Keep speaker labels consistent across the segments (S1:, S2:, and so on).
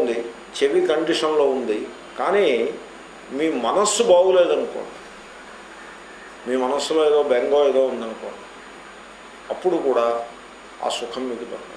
S1: బాగుంది, చెవి కండిషన్లో ఉంది, కానీ మీ మనస్సు బాగులేదనుకోండి, మీ మనస్సులో ఏదో బెంగో ఏదో ఉందనుకోండి, అప్పుడు కూడా ఆ సుఖం మీకు దొరకదు.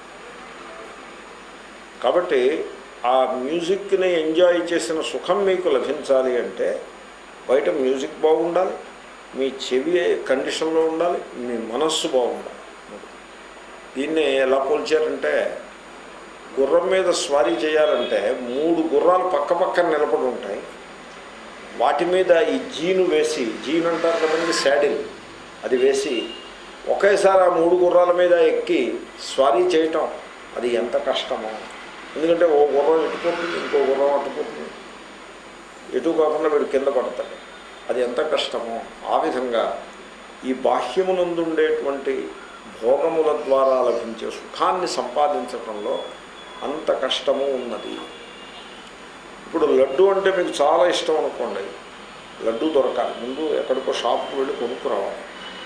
S1: కాబట్టి ఆ మ్యూజిక్ని ఎంజాయ్ చేసిన సుఖం మీకు లభించాలి అంటే బయట మ్యూజిక్ బాగుండాలి, మీ చెవి కండిషన్లో ఉండాలి, మీ మనస్సు బాగుండాలి. దీన్ని ఎలా పోల్చారంటే, గుర్రం మీద స్వారీ చేయాలంటే 3 గుర్రాలు పక్క పక్కన నిలబడి ఉంటాయి, వాటి మీద ఈ జీను వేసి, జీన్ అంటారు కదండి శాడిల్, అది వేసి ఒకేసారి ఆ 3 గుర్రాల మీద ఎక్కి స్వారీ చేయటం అది ఎంత కష్టమో. ఎందుకంటే ఓ గుర్రం ఎట్టుపోతుంది, ఇంకో గుర్రం అట్టుపోతుంది, ఎటు కాకుండా వీడు కింద పడతాడు, అది ఎంత కష్టమో. ఆ విధంగా ఈ బాహ్యమునందుండేటువంటి భోగముల ద్వారా లభించే సుఖాన్ని సంపాదించడంలో అంత కష్టము ఉన్నది. ఇప్పుడు లడ్డు అంటే మీకు చాలా ఇష్టం అనుకోండి, లడ్డు దొరకాలి, ముందు ఎక్కడికో షాప్కి వెళ్ళి కొనుక్కురావాలి.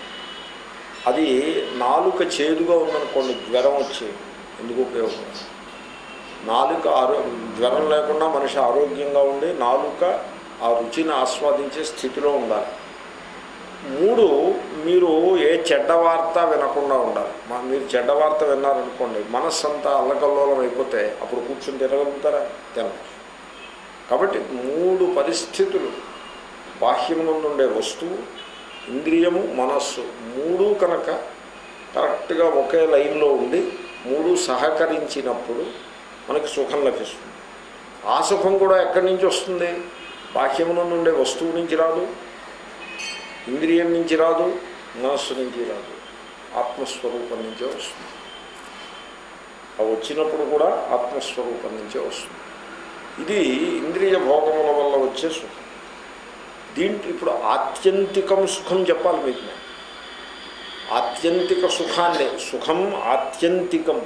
S1: అది నాలుక చేదుగా ఉందనుకోండి, జ్వరం వచ్చి ఎందుకు ఉపయోగం? నాలుక జ్వరం లేకుండా మనిషి ఆరోగ్యంగా ఉండి నాలుక ఆ రుచిని ఆస్వాదించే స్థితిలో ఉండాలి. 3, మీరు ఏ చెడ్డ వార్త వినకుండా ఉండాలి. మీరు చెడ్డ వార్త విన్నారనుకోండి, మనస్సు అంతా అల్లకల్లోలం అయిపోతే అప్పుడు కూర్చొని తినగలుగుతారా? తినచ్చు. కాబట్టి 3 పరిస్థితులు, బాహ్యం నుండి ఉండే వస్తువు, ఇంద్రియము, మనస్సు 3 కనుక కరెక్ట్గా ఒకే లైన్లో ఉండి 3 సహకరించినప్పుడు మనకి సుఖం లభిస్తుంది. ఆ సుఖం కూడా ఎక్కడి నుంచి వస్తుంది? బాహ్యం నుండి ఉండే వస్తువు నుంచి రాదు, ఇంద్రియం నుంచి రాదు, మనస్సు నుంచి రాదు, ఆత్మస్వరూపం నుంచే వస్తుంది. అవి వచ్చినప్పుడు కూడా ఆత్మస్వరూపం నుంచే వస్తుంది. ఇది ఇంద్రియ భోగముల వల్ల వచ్చే సుఖం. దీంట్లో ఇప్పుడు ఆత్యంతికం సుఖం చెప్పాలి మీకు. ఆత్యంతిక సుఖాన్ని, సుఖం ఆత్యంతికం.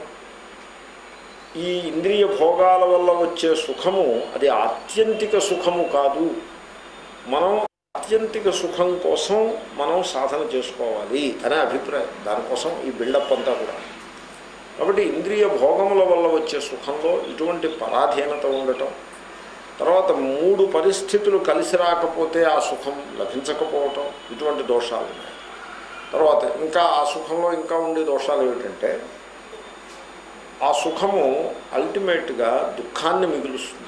S1: ఈ ఇంద్రియ భోగాల వల్ల వచ్చే సుఖము అది ఆత్యంతిక సుఖము కాదు. మనం ఆత్యంతిక సుఖం కోసం మనం సాధన చేసుకోవాలి అనే అభిప్రాయం. దానికోసం ఈ బిల్డప్ అంతా కూడా. కాబట్టి ఇంద్రియ భోగముల వల్ల వచ్చే సుఖంలో ఇటువంటి పరాధీనత ఉండటం, తర్వాత 3 పరిస్థితులు కలిసి రాకపోతే ఆ సుఖం లభించకపోవటం, ఇటువంటి దోషాలు ఉన్నాయి. తర్వాత ఇంకా ఆ సుఖంలో ఇంకా ఉండే దోషాలు ఏమిటంటే, ఆ సుఖము అల్టిమేట్గా దుఃఖాన్ని మిగులుస్తుంది.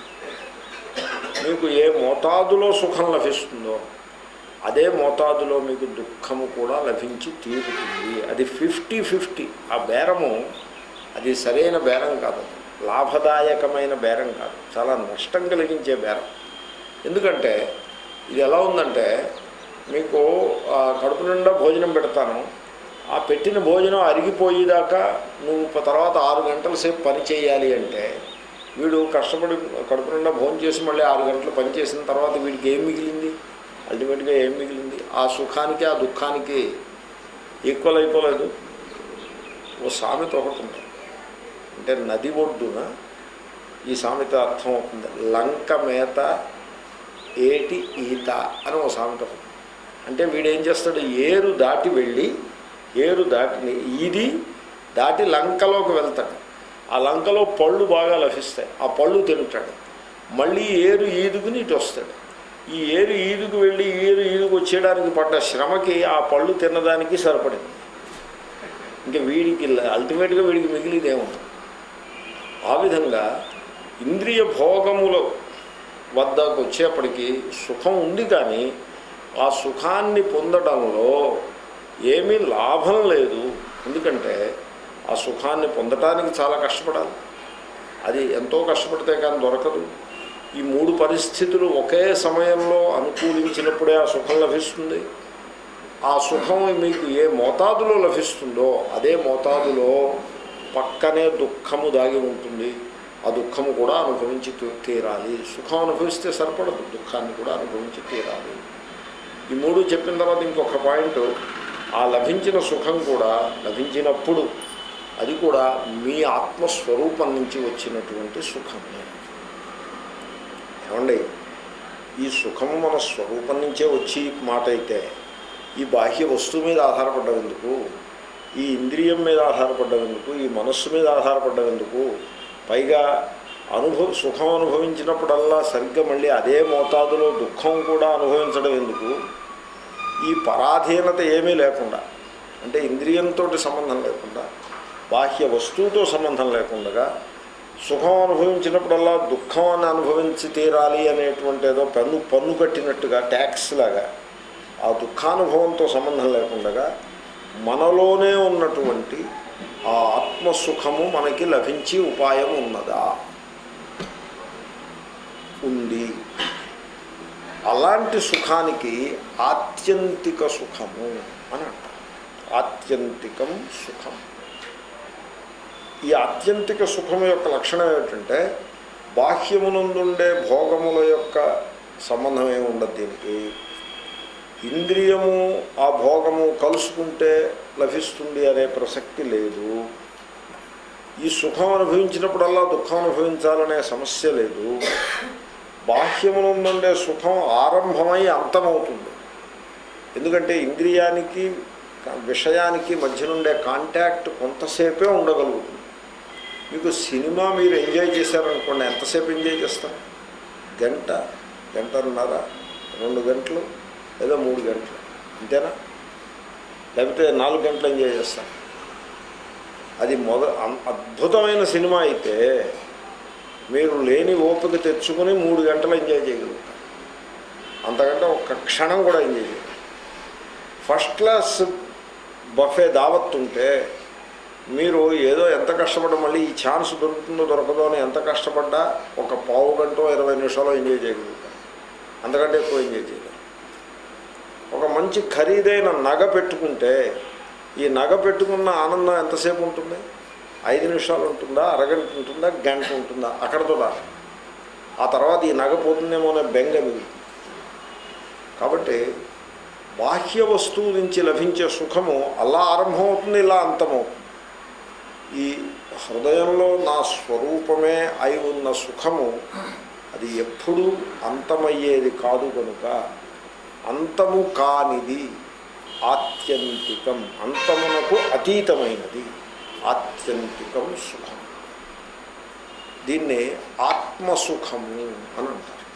S1: మీకు ఏ మోతాదులో సుఖం లభిస్తుందో అదే మోతాదులో మీకు దుఃఖము కూడా లభించి తీరుతుంది. అది 50-50. ఆ బేరము అది సరైన బేరం కాదు, లాభదాయకమైన బేరం కాదు, చాలా నష్టం కలిగించే బేరం. ఎందుకంటే ఇది ఎలా ఉందంటే, మీకు కడుపు నిండా భోజనం పెడతాను, ఆ పెట్టిన భోజనం అరిగిపోయేదాకా నువ్వు తర్వాత 6 గంటల సేపు పని చేయాలి అంటే, వీడు కష్టపడి కడుపు నిండా భోజనం చేసి మళ్ళీ 6 గంటలు పని చేసిన తర్వాత వీడికి ఏం మిగిలింది? అల్టిమేట్గా ఏం మిగిలింది? ఆ సుఖానికి ఆ దుఃఖానికి ఈక్వల్ అయిపోలేదు. ఓ సామెత ఒకటి ఉంది, అంటే నది ఒడ్డున ఈ సామెత అర్థం అవుతుంది. లంక మేత ఏటి ఈత అని ఓ సామెత ఒకటి. అంటే వీడేం చేస్తాడు, ఏరు దాటి వెళ్ళి, ఏరు దాటిని ఈది దాటి లంకలోకి వెళ్తాడు. ఆ లంకలో పళ్ళు బాగా లభిస్తాయి, ఆ పళ్ళు తింటాడు. మళ్ళీ ఏరు ఈదుకుని ఇటు వస్తాడు. ఈ ఏరు ఈదుకు వెళ్ళి ఏరు ఈదుకు వచ్చేయడానికి పడ్డ శ్రమకి ఆ పళ్ళు తినడానికి సరిపడింది. ఇంకా వీడికి అల్టిమేట్గా వీడికి మిగిలిదేముంది? ఆ విధంగా ఇంద్రియ భోగముల వద్దకు వచ్చేప్పటికీ సుఖం ఉంది, కానీ ఆ సుఖాన్ని పొందడంలో ఏమీ లాభం లేదు. ఎందుకంటే ఆ సుఖాన్ని పొందటానికి చాలా కష్టపడాలి. అది ఎంతో కష్టపడితే కానీ దొరకదు. ఈ 3 పరిస్థితులు ఒకే సమయంలో అనుకూలించినప్పుడే ఆ సుఖం లభిస్తుంది. ఆ సుఖం మీకు ఏ మోతాదులో లభిస్తుందో అదే మోతాదులో పక్కనే దుఃఖము దాగి ఉంటుంది. ఆ దుఃఖము కూడా అనుభవించి తీరాలి. సుఖం అనుభవిస్తే సరిపడదు, దుఃఖాన్ని కూడా అనుభవించి తీరాలి. ఈ 3 చెప్పిన తర్వాత ఇంకొక పాయింట్, ఆ లభించిన సుఖం కూడా లభించినప్పుడు అది కూడా మీ ఆత్మస్వరూపం నుంచి వచ్చినటువంటి సుఖమే. ఏమండి, ఈ సుఖము మన స్వరూపం నుంచే వచ్చి మాట అయితే ఈ బాహ్య వస్తువు మీద ఆధారపడ్డవెందుకు, ఈ ఇంద్రియం మీద ఆధారపడ్డవెందుకు, ఈ మనస్సు మీద ఆధారపడ్డవెందుకు? పైగా సుఖం అనుభవించినప్పుడల్లా సరిగ్గా మళ్ళీ అదే మోతాదులో దుఃఖం కూడా అనుభవించడం ఎందుకు? ఈ పరాధీనత ఏమీ లేకుండా, అంటే ఇంద్రియంతో సంబంధం లేకుండా, బాహ్య వస్తువుతో సంబంధం లేకుండా సుఖం అనుభవించినప్పుడల్లా దుఃఖాన్ని అనుభవించి తీరాలి అనేటువంటి ఏదో పన్ను కట్టినట్టుగా ట్యాక్స్ లాగా ఆ దుఃఖానుభవంతో సంబంధం లేకుండా మనలోనే ఉన్నటువంటి ఆ ఆత్మసుఖము మనకి లభించి ఉపాయం ఉన్నదా? ఉంది. అలాంటి సుఖానికి ఆత్యంతిక సుఖము అని అంటారు. ఆత్యంతికం సుఖం. ఈ ఆత్యంతిక సుఖం యొక్క లక్షణం ఏమిటంటే బాహ్యమునందుండే భోగముల యొక్క సంబంధం ఏమి ఉండదు దీనికి. ఇంద్రియము ఆ భోగము కలుసుకుంటే లభిస్తుంది అనే ప్రసక్తి లేదు. ఈ సుఖం అనుభవించినప్పుడల్లా దుఃఖం అనుభవించాలనే సమస్య లేదు. బాహ్యమునందుండే సుఖం ఆరంభమై అంతమవుతుంది. ఎందుకంటే ఇంద్రియానికి విషయానికి మధ్య నుండే కాంటాక్ట్ కొంతసేపే ఉండగలుగుతుంది. మీకు సినిమా మీరు ఎంజాయ్ చేశారనుకోండి, ఎంతసేపు ఎంజాయ్ చేస్తారు? గంటన్నర, 2 గంటలు, లేదా 3 గంటలు, అంతేనా? లేకపోతే 4 గంటలు ఎంజాయ్ చేస్తారు. అది అద్భుతమైన సినిమా అయితే మీరు లేని ఓపిక తెచ్చుకొని 3 గంటలు ఎంజాయ్ చేయగలుగుతారు. అంతకంటే ఒక్క క్షణం కూడా ఎంజాయ్ చేయగలుగుతారు. ఫస్ట్ క్లాస్ బఫే దావత్ ఉంటే మీరు ఏదో ఎంత కష్టపడ్డా మళ్ళీ ఈ ఛాన్స్ దొరుకుతుందో దొరకదో అని ఎంత కష్టపడ్డా ఒక పావు గంట 20 నిమిషాలు ఎంజాయ్ చేయగలుగుతారు. అంతకంటే ఎక్కువ ఎంజాయ్ చేయగలుగుతారు. ఒక మంచి ఖరీదైన నగ పెట్టుకుంటే ఈ నగ పెట్టుకున్న ఆనందం ఎంతసేపు ఉంటుంది? 5 నిమిషాలు ఉంటుందా, అరగంట ఉంటుందా, గంట ఉంటుందా? అక్కడతో రాదు. ఆ తర్వాత ఈ నగ పోతుందేమో అనే బెంగ మిగులుతుంది. కాబట్టి బాహ్య వస్తువు నుంచి లభించే సుఖము అలా ఆరంభమవుతుంది, ఇలా అంతమవుతుంది. ఈ హృదయంలో నా స్వరూపమే అయి ఉన్న సుఖము అది ఎప్పుడూ అంతమయ్యేది కాదు కనుక అంతము కానిది ఆత్యంతికం, అంతమునకు అతీతమైనది ఆత్యంతికం సుఖం. దీన్ని ఆత్మసుఖము అని అంటారు.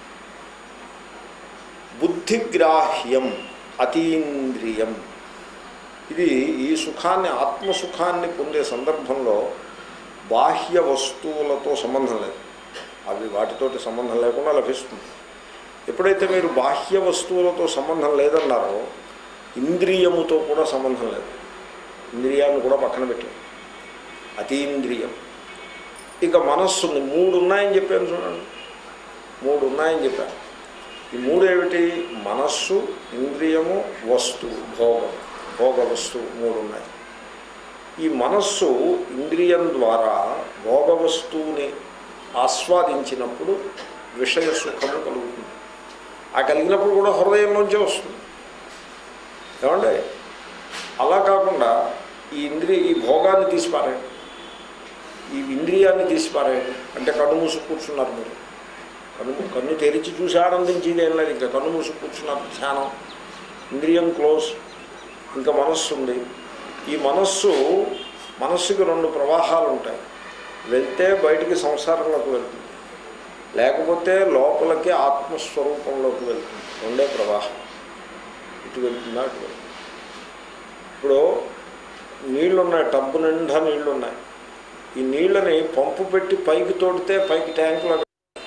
S1: బుద్ధిగ్రాహ్యం అతీంద్రియం. ఇది ఈ సుఖాన్ని, ఆత్మసుఖాన్ని పొందే సందర్భంలో బాహ్య వస్తువులతో సంబంధం లేదు. అవి వాటితోటి సంబంధం లేకుండా లభిస్తుంది. ఎప్పుడైతే మీరు బాహ్య వస్తువులతో సంబంధం లేదన్నారో ఇంద్రియముతో కూడా సంబంధం లేదు. ఇంద్రియాన్ని కూడా పక్కన పెట్టారు. అతీంద్రియం. ఇక మనస్సుని 3 ఉన్నాయని చెప్పాను చూడండి. 3 ఉన్నాయని చెప్పాను. ఈ 3 ఏమిటి? మనస్సు, ఇంద్రియము, వస్తువు, భోగ వస్తువు 3 ఉన్నాయి. ఈ మనస్సు ఇంద్రియం ద్వారా భోగ వస్తువుని ఆస్వాదించినప్పుడు విషయ సుఖము కలుగుతుంది. ఆ కలిగినప్పుడు కూడా హృదయంలోంచే వస్తుంది. ఏమండి? అలా కాకుండా ఈ భోగాన్ని తీసిపారేయండి, ఈ ఇంద్రియాన్ని తీసిపారేయండి అంటే కన్ను మూసుకు కూర్చున్నారు మీరు. కన్ను తెరిచి చూసి ఆనందించేది ఏం లేదు. ఇంకా కన్ను మూసుకు కూర్చున్నారు, ధ్యానం, ఇంద్రియం క్లోజ్, ఇంకా మనస్సు ఉంది. ఈ మనస్సుకి 2 ప్రవాహాలు ఉంటాయి. వెళ్తే బయటికి సంసారంలోకి వెళ్తుంది, లేకపోతే లోపలికి ఆత్మస్వరూపంలోకి వెళ్తుంది. 2 ప్రవాహం. ఇటు వెళ్తుందా, అటు వెళ్తుంది. ఇప్పుడు నీళ్లున్నాయి, టబ్బు నిండా నీళ్లున్నాయి. ఈ నీళ్ళని పంపు పెట్టి పైకి తోడితే పైకి ట్యాంకులో,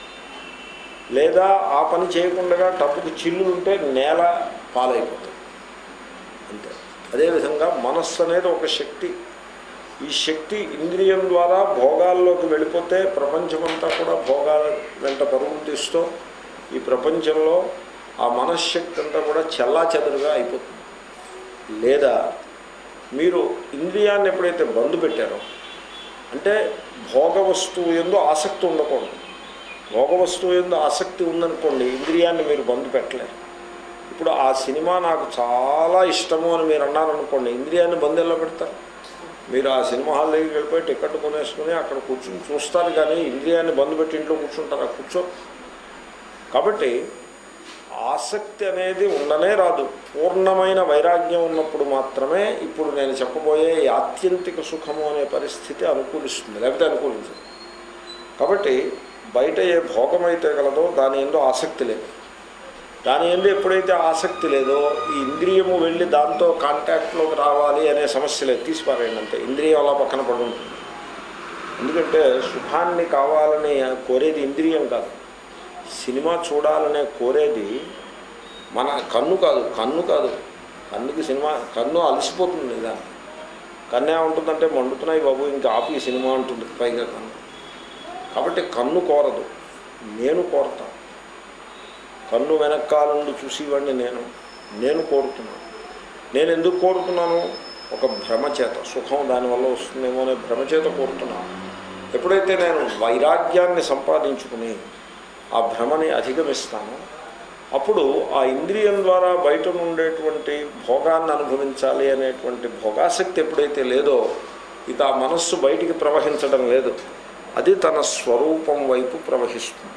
S1: లేదా ఆ పని చేయకుండా టబ్బుకి చిల్లులుంటే నేల పాలైపోతుంది. అంతే. అదేవిధంగా మనస్సు అనేది ఒక శక్తి. ఈ శక్తి ఇంద్రియం ద్వారా భోగాల్లోకి వెళ్ళిపోతే ప్రపంచమంతా కూడా భోగాల వెంట పరుగులు తీస్తూ ఈ ప్రపంచంలో ఆ మనశ్శక్తి అంతా కూడా చెల్లాచెదరుగా అయిపోతుంది. లేదా మీరు ఇంద్రియాన్ని ఎప్పుడైతే బంధు పెట్టారో, అంటే భోగ వస్తువు యందు ఆసక్తి ఉండకూడదు. భోగ వస్తువు యందు ఆసక్తి ఉందనుకోండి, ఇంద్రియాన్ని మీరు బంధు పెట్టలేరు. ఇప్పుడు ఆ సినిమా నాకు చాలా ఇష్టము అని మీరు అన్నారనుకోండి, ఇంద్రియాన్ని బంధు ఎలా పెడతారు? మీరు ఆ సినిమా హాల్ దగ్గరికి వెళ్ళిపోయి టికెట్ కొనేసుకుని అక్కడ కూర్చుని చూస్తారు, కానీ ఇంద్రియాన్ని బంధు పెట్టి ఇంట్లో కూర్చుంటారా? కూర్చో. కాబట్టి ఆసక్తి అనేది ఉండనే రాదు. పూర్ణమైన వైరాగ్యం ఉన్నప్పుడు మాత్రమే ఇప్పుడు నేను చెప్పబోయే ఈ ఆత్యంతిక సుఖము అనే పరిస్థితి అనుకూలిస్తుంది, లేకపోతే అనుకూలించదు. కాబట్టి బయట ఏ భోగమైతే గలదో దాని యందు ఆసక్తి లేదు. దాని యందు ఎప్పుడైతే ఆసక్తి లేదో ఈ ఇంద్రియము వెళ్ళి దాంతో కాంటాక్ట్లోకి రావాలి అనే సమస్య లేదు, తీసిపారేయండి అంతే. ఇంద్రియం అలా పక్కన పడి ఉంటుంది. ఎందుకంటే సుఖాన్ని కావాలని కోరేది ఇంద్రియం కాదు, సినిమా చూడాలనే కోరేది మన కన్ను కాదు. కన్నుకి సినిమా, కన్ను అలసిపోతుంది. దాన్ని కన్ను ఏముంటుందంటే మండుతున్నాయి బాబు ఇంకా ఆపి సినిమా ఉంటుంది పైగా కన్ను. కాబట్టి కన్ను కోరదు, నేను కోరుతాను. కన్ను వెనకాల నుండి చూసేవాడిని నేను కోరుతున్నాను. నేను ఎందుకు కోరుతున్నాను? ఒక భ్రమ చేత, సుఖం దానివల్ల వస్తుందేమో అనే భ్రమ చేత కోరుతున్నాను. ఎప్పుడైతే నేను వైరాగ్యాన్ని సంపాదించుకుని ఆ భ్రమని అధిగమిస్తానో అప్పుడు ఆ ఇంద్రియం ద్వారా బయట ఉండేటువంటి భోగాన్ని అనుభవించాలి అనేటువంటి భోగాసక్తి ఎప్పుడైతే లేదో ఇక ఆ మనస్సు బయటికి ప్రవహించడం లేదు, అది తన స్వరూపం వైపు ప్రవహిస్తుంది.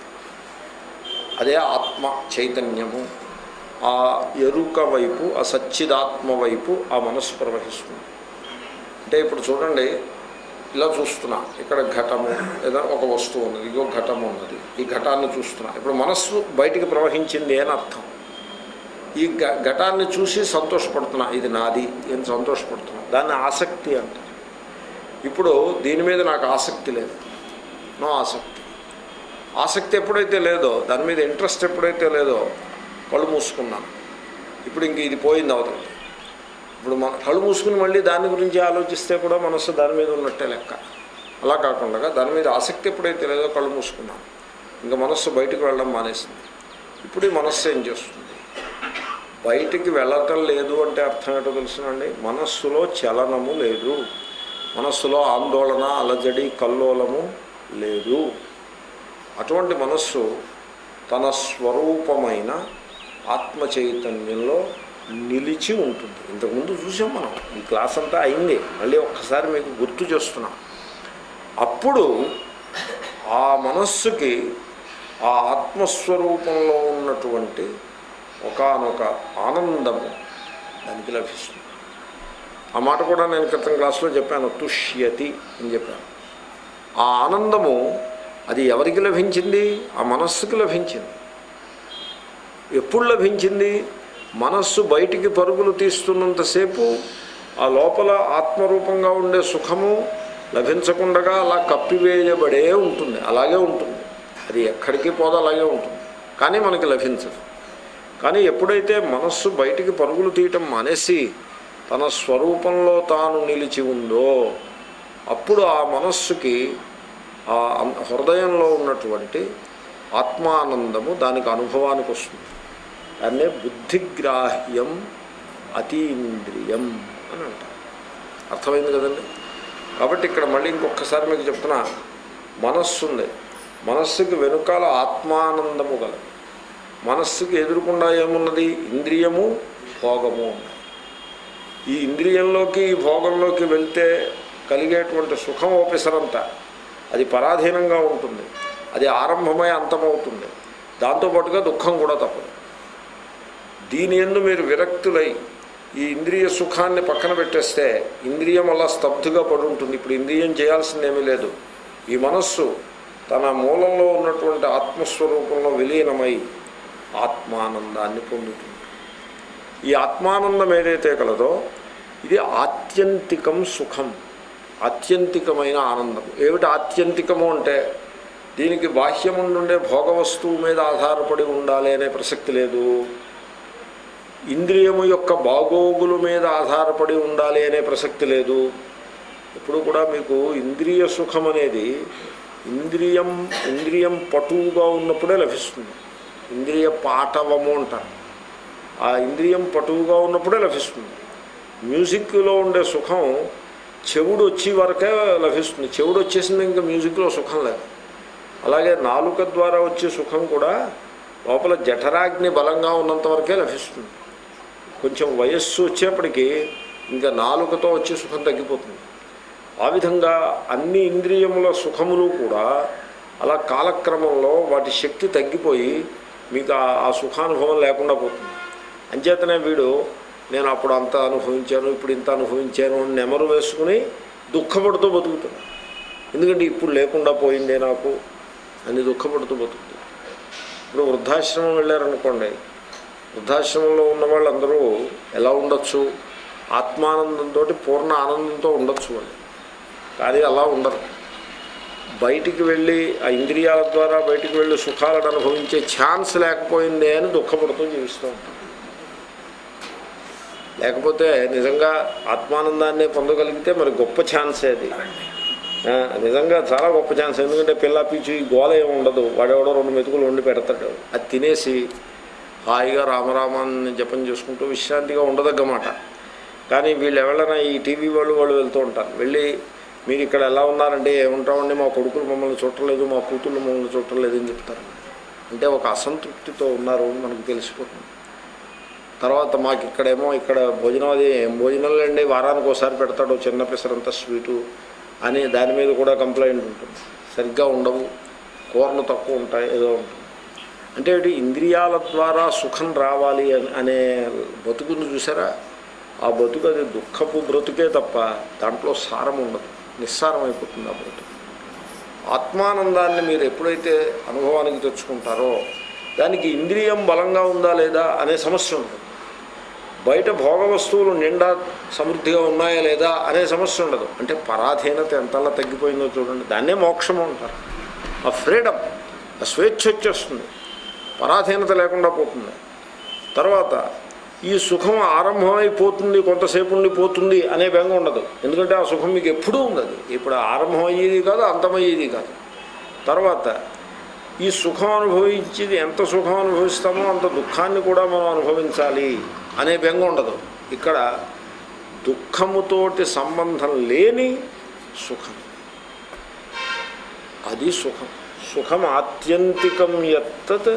S1: అదే ఆత్మ చైతన్యము, ఆ ఎరుక వైపు, ఆ సచ్చిదాత్మ వైపు ఆ మనస్సు ప్రవహిస్తుంది. అంటే ఇప్పుడు చూడండి, ఇలా చూస్తున్నా, ఇక్కడ ఘటము ఏదో ఒక వస్తువు ఉన్నది, ఇంకో ఘటము ఉన్నది, ఈ ఘటాన్ని చూస్తున్నా. ఇప్పుడు మనస్సు బయటికి ప్రవహించింది అని అర్థం. ఈ ఘటాన్ని చూసి సంతోషపడుతున్నా, ఇది నాది అని సంతోషపడుతున్నా, దాన్ని ఆసక్తి అంటారు. ఇప్పుడు దీని మీద నాకు ఆసక్తి లేదు, నో ఆసక్తి. ఆసక్తి ఎప్పుడైతే లేదో, దాని మీద ఇంట్రెస్ట్ ఎప్పుడైతే లేదో, కళ్ళు మూసుకున్నాను, ఇప్పుడు ఇంక ఇది పోయింది అవతల. ఇప్పుడు మన కళ్ళు మూసుకుని మళ్ళీ దాని గురించి ఆలోచిస్తే కూడా మనస్సు దాని మీద ఉన్నట్టే లెక్క. అలా కాకుండా దాని మీద ఆసక్తి ఎప్పుడైతే లేదో కళ్ళు మూసుకున్నాను, ఇంకా మనస్సు బయటికి వెళ్ళడం మానేసింది. ఇప్పుడు ఈ మనస్సు ఏం చేస్తుంది? బయటికి వెళ్ళటం లేదు అంటే అర్థం ఏంటో తెలుసునండి, మనస్సులో చలనము లేదు, మనస్సులో ఆందోళన, అలజడి, కల్లోలము లేదు. అటువంటి మనస్సు తన స్వరూపమైన ఆత్మ చైతన్యంలో నిలిచి ఉంటుంది. ఇంతకుముందు చూసాం మనం, ఈ క్లాస్ అంతా అయింది, మళ్ళీ ఒక్కసారి మీకు గుర్తు చేస్తున్నాం. అప్పుడు ఆ మనస్సుకి ఆ ఆత్మస్వరూపంలో ఉన్నటువంటి ఒకానొక ఆనందము దానికి లభిస్తుంది. ఆ మాట కూడా నేను క్రితం క్లాస్లో చెప్పాను, తుష్యతి అని చెప్పాను. ఆ ఆనందము అది ఎవరికి లభించింది? ఆ మనస్సుకి లభించింది. ఎప్పుడు లభించింది? మనస్సు బయటికి పరుగులు తీస్తున్నంతసేపు ఆ లోపల ఆత్మరూపంగా ఉండే సుఖము లభించకుండా అలా కప్పివేయబడే ఉంటుంది, అలాగే ఉంటుంది. అది ఎక్కడికి పోదో అలాగే ఉంటుంది, కానీ మనకి లభించదు. కానీ ఎప్పుడైతే మనస్సు బయటికి పరుగులు తీయటం మానేసి తన స్వరూపంలో తాను నిలిచి ఉందో అప్పుడు ఆ మనస్సుకి ఆ హృదయంలో ఉన్నటువంటి ఆత్మానందము దానికి అనుభవానికి వస్తుంది. దాన్నే బుద్ధిగ్రాహ్యం అతీంద్రియం అని అంటారు. అర్థమైంది కదండి? కాబట్టి ఇక్కడ మళ్ళీ ఇంకొకసారి మీకు చెప్తున్నా, మనస్సు ఉంది, మనస్సుకి వెనుకాల ఆత్మానందము గలదు. మనస్సుకి ఎదురుకుండా ఏమున్నది? ఇంద్రియము, భోగము ఉన్నాయి. ఈ ఇంద్రియంలోకి ఈ భోగంలోకి వెళ్తే కలిగేటువంటి సుఖం ఓపెసరంతా అది పరాధీనంగా ఉంటుంది, అది ఆరంభమై అంతమవుతుంది. దాంతోపాటుగా దుఃఖం కూడా తప్పదు. దీని యందు మీరు విరక్తులై ఈ ఇంద్రియ సుఖాన్ని పక్కన పెట్టేస్తే ఇంద్రియం అలా స్తబ్దుగా పడి ఉంటుంది. ఇప్పుడు ఇంద్రియం చేయాల్సిందేమీ లేదు. ఈ మనస్సు తన మూలంలో ఉన్నటువంటి ఆత్మస్వరూపంలో విలీనమై ఆత్మానందాన్ని పొందుతుంది. ఈ ఆత్మానందం ఏదైతే కలదో ఇది ఆత్యంతికం సుఖం, ఆత్యంతికమైన ఆనందం. ఏమిటి ఆత్యంతికము అంటే దీనికి బాహ్యము నుండే భోగ వస్తువు మీద ఆధారపడి ఉండాలి అనే ప్రసక్తి లేదు, ఇంద్రియము యొక్క బాగోగుల మీద ఆధారపడి ఉండాలి అనే ప్రసక్తి లేదు. ఎప్పుడు కూడా మీకు ఇంద్రియ సుఖం అనేది ఇంద్రియం పటువుగా ఉన్నప్పుడే లభిస్తుంది. ఇంద్రియ పాటవము అంటారు. ఆ ఇంద్రియం పటువుగా ఉన్నప్పుడే లభిస్తుంది. మ్యూజిక్లో ఉండే సుఖం చెవుడు వచ్చే వరకే లభిస్తుంది. చెవుడు వచ్చేసింది ఇంకా మ్యూజిక్లో సుఖం లేదు. అలాగే నాలుక ద్వారా వచ్చే సుఖం కూడా లోపల జఠరాగ్ని బలంగా ఉన్నంత వరకే లభిస్తుంది. కొంచెం వయస్సు వచ్చేప్పటికీ ఇంకా నాలుకతో వచ్చే సుఖం తగ్గిపోతుంది. ఆ విధంగా అన్ని ఇంద్రియముల సుఖములు కూడా అలా కాలక్రమంలో వాటి శక్తి తగ్గిపోయి మీకు ఆ సుఖానుభవం లేకుండా పోతుంది. అంచేతనే వీడు నేను అప్పుడు అంత అనుభవించాను, ఇప్పుడు ఇంత అనుభవించాను అని నెమరు వేసుకుని దుఃఖపడుతూ బతుకుతున్నాడు. ఎందుకంటే ఇప్పుడు లేకుండా పోయిందే నాకు అని దుఃఖపడుతూ బతుకుతుంది. ఇప్పుడు వృద్ధాశ్రమం వెళ్ళారనుకోండి, వృద్ధాశ్రమంలో ఉన్న వాళ్ళందరూ ఎలా ఉండొచ్చు? ఆత్మానందంతో పూర్ణ ఆనందంతో ఉండొచ్చు వాళ్ళు. కానీ అలా ఉండరు. బయటికి వెళ్ళి ఆ ఇంద్రియాల ద్వారా బయటికి వెళ్ళి సుఖాలను అనుభవించే ఛాన్స్ లేకపోయిందే అని దుఃఖపడుతూ జీవిస్తూ ఉంటారు. లేకపోతే నిజంగా ఆత్మానందాన్ని పొందగలిగితే మరి గొప్ప ఛాన్సే అది. నిజంగా చాలా గొప్ప ఛాన్స్. ఎందుకంటే పిల్ల పీచు ఈ గోల ఏమి ఉండదు. వాడెవడో 2 మెతుకులు వండి పెడతాడు, అది తినేసి హాయిగా రామరామాన్ని జపం చేసుకుంటూ విశ్రాంతిగా ఉండదగ్గమాట. కానీ వీళ్ళు ఎవరైనా ఈ టీవీ వాళ్ళు వెళ్తూ ఉంటారు. వెళ్ళి మీరు ఇక్కడ ఎలా ఉన్నారంటే ఏముంటామండి, మా కొడుకులు మమ్మల్ని చూడలేదు, మా కూతుళ్ళు మమ్మల్ని చూడలేదు అని చెప్తారు. అంటే ఒక అసంతృప్తితో ఉన్నారు అని మనకు తెలిసిపోతుంది. తర్వాత మాకు ఇక్కడేమో ఇక్కడ భోజనం, అది ఏం భోజనాలు అండి, వారానికి ఒకసారి పెడతాడు చిన్న పిసరంత స్వీటు అని దాని మీద కూడా కంప్లైంట్ ఉంటుంది. సరిగ్గా ఉండవు, కూరలు తక్కువ ఉంటాయి, ఏదో ఉంటుంది. అంటే ఇంద్రియాల ద్వారా సుఖం రావాలి అనే బతుకుని చూసారా? ఆ బతుకు అది దుఃఖపు బ్రతుకే తప్ప దాంట్లో సారం ఉండదు, నిస్సారం అయిపోతుంది ఆ బ్రతుకు. ఆత్మానందాన్ని మీరు ఎప్పుడైతే అనుభవానికి తెచ్చుకుంటారో దానికి ఇంద్రియం బలంగా ఉందా లేదా అనే సమస్య ఉంటుంది. బయట భోగ వస్తువులు నిండా సమృద్ధిగా ఉన్నాయా లేదా అనే సమస్య ఉండదు. అంటే పరాధీనత ఎంతలా తగ్గిపోయిందో చూడండి. దాన్నే మోక్షము అంటారు. ఆ ఫ్రీడమ్, ఆ స్వేచ్ఛ వచ్చేస్తుంది, పరాధీనత లేకుండా పోతుంది. తర్వాత ఈ సుఖం ఆరంభమైపోతుంది, కొంతసేపు ఉండి పోతుంది అనే బెంగ ఉండదు. ఎందుకంటే ఆ సుఖం మీకు ఎప్పుడూ ఉండదు. ఇప్పుడు ఆరంభం అయ్యేది కాదు, అంతమయ్యేది కాదు. తర్వాత ఈ సుఖం అనుభవించేది, ఎంత సుఖం అనుభవిస్తామో అంత దుఃఖాన్ని కూడా మనం అనుభవించాలి అనే బెంగ ఉండదు. ఇక్కడ దుఃఖముతోటి సంబంధం లేని సుఖం, అది సుఖం. సుఖం ఆత్యంతికం యత్తత్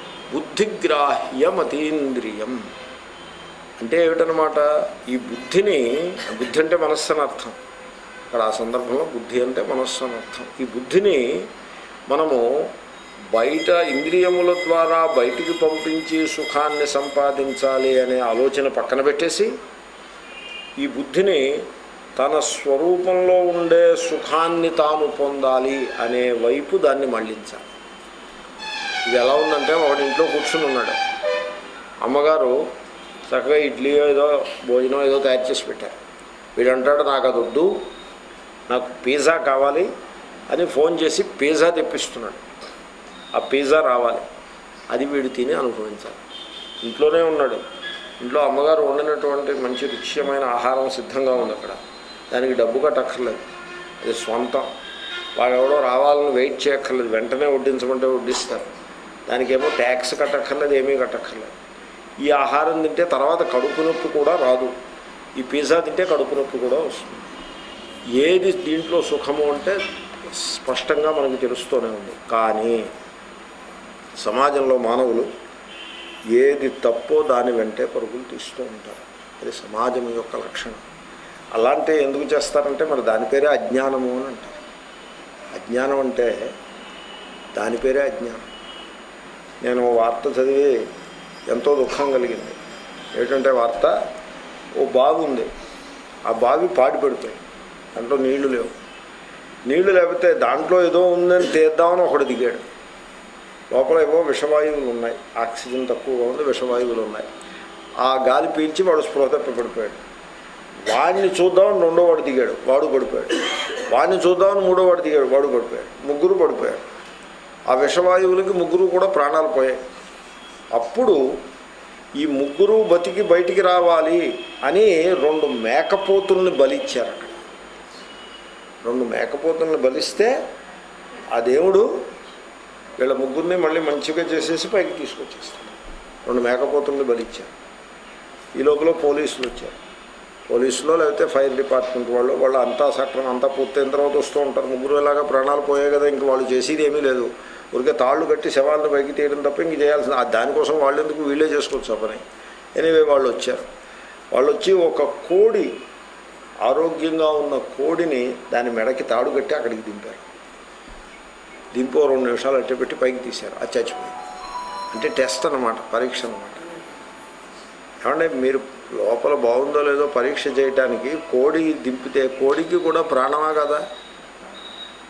S1: బుద్ధిగ్రాహ్యమతీంద్రియం. అంటే ఏమిటనమాట? ఈ బుద్ధిని, బుద్ధి అంటే మనస్సు అని అర్థం. ఇక్కడ ఆ సందర్భంలో బుద్ధి అంటే మనస్సు అని అర్థం. ఈ బుద్ధిని మనము బయట ఇంద్రియముల ద్వారా బయటికి పంపించి సుఖాన్ని సంపాదించాలి అనే ఆలోచన పక్కన పెట్టేసి ఈ బుద్ధిని తన స్వరూపంలో ఉండే సుఖాన్ని తాను పొందాలి అనే వైపు దాన్ని మళ్ళించాలి. ఇది ఎలా ఉందంటే, ఒకటి ఇంట్లో కూర్చుని ఉన్నాడు, అమ్మగారు చక్కగా ఇడ్లీ ఏదో భోజనం ఏదో తయారు చేసి పెట్టారు. వీడు అంటాడు నాకు అది వద్దు, నాకు పిజ్జా కావాలి అని ఫోన్ చేసి పిజ్జా తెప్పిస్తున్నాడు. ఆ పిజ్జా రావాలి, అది వీడు తిని అనుభవించాలి. ఇంట్లోనే ఉన్నాడు, ఇంట్లో అమ్మగారు వండినటువంటి మంచి రుచికరమైన ఆహారం సిద్ధంగా ఉంది. అక్కడ దానికి డబ్బు కట్టక్కర్లేదు, అది స్వంతం. వాడెవడో రావాలని వెయిట్ చేయక్కర్లేదు, వెంటనే వడ్డించమంటే వడ్డిస్తారు. దానికేమో ట్యాక్స్ కట్టక్కర్లేదు, ఏమీ కట్టక్కర్లేదు. ఈ ఆహారం తింటే తర్వాత కడుపు నొప్పి కూడా రాదు. ఈ పిజ్జా తింటే కడుపు నొప్పి కూడా వస్తుంది. ఏది దీంట్లో సుఖము అంటే స్పష్టంగా మనకు తెలుస్తూనే ఉంది. కానీ సమాజంలో మానవులు ఏది తప్పో దాని వెంటే పరుగులు తీస్తూ ఉంటారు. అది సమాజం యొక్క లక్షణం. అలాంటి ఎందుకు చేస్తారంటే మరి దాని పేరే అజ్ఞానము అని అంటారు. అజ్ఞానం అంటే దాని పేరే అజ్ఞానం. నేను వార్త చదివి ఎంతో దుఃఖం కలిగింది. ఏంటంటే వార్త, ఓ బావి ఉంది, ఆ బావి పాడి పెడిపోయింది, దాంట్లో నీళ్లు లేవు. నీళ్లు లేకపోతే దాంట్లో ఏదో ఉందని తీద్దామని ఒకడు దిగాడు. లోపల ఏవో విషవాయువులు ఉన్నాయి, ఆక్సిజన్ తక్కువగా ఉంది, విషవాయువులు ఉన్నాయి. ఆ గాలి పీల్చి వాడు స్పృహ తప్పి పడిపోయాడు. వాడిని చూద్దామని 2వ వాడు దిగాడు, వాడు పడిపోయాడు. వాడిని చూద్దామని 3వ వాడు దిగాడు, వాడు పడిపోయాడు. ముగ్గురు పడిపోయాడు. ఆ విషవాయువులకి ముగ్గురు కూడా ప్రాణాలు పోయాయి. అప్పుడు ఈ ముగ్గురు బతికి బయటికి రావాలి అని 2 మేకపోతుల్ని బలిచ్చారు. అక్కడ 2 మేకపోతుల్ని బలిస్తే ఆ దేవుడు వీళ్ళ ముగ్గురిని మళ్ళీ మంచిగా చేసేసి పైకి తీసుకొచ్చేస్తాడు. 2 మేకపోతుల్ని బలిచ్చారు. ఈ లోపల పోలీసులు వచ్చారు. పోలీసులో లేకపోతే ఫైర్ డిపార్ట్మెంట్ వాళ్ళు అంతా సక్రమం అంతా పూర్తయిన తర్వాత వస్తూ ఉంటారు. ముగ్గురు ఇలాగా ప్రాణాలు పోయాయి కదా, ఇంక వాళ్ళు చేసేది ఏమీ లేదు. ఊరికే తాళ్ళు కట్టి శవాలను పైకి తీయడం తప్ప ఇంక చేయాల్సింది. దానికోసం వాళ్ళు ఎందుకు, వీళ్ళే చేసుకోవచ్చు ఆ పని. ఎనీవే వాళ్ళు వచ్చారు. వాళ్ళు వచ్చి ఒక కోడి, ఆరోగ్యంగా ఉన్న కోడిని దాని మెడకి తాడు కట్టి అక్కడికి దింపారు. దింపో 2 నిమిషాలు అట్టే పెట్టి పైకి తీశారు. అది చచ్చిపోయింది. అంటే టెస్ట్ అన్నమాట, పరీక్ష అన్నమాట. ఏమంటే మీరు లోపల బాగుందో లేదో పరీక్ష చేయడానికి కోడి దింపితే కోడికి కూడా ప్రాణమా కదా?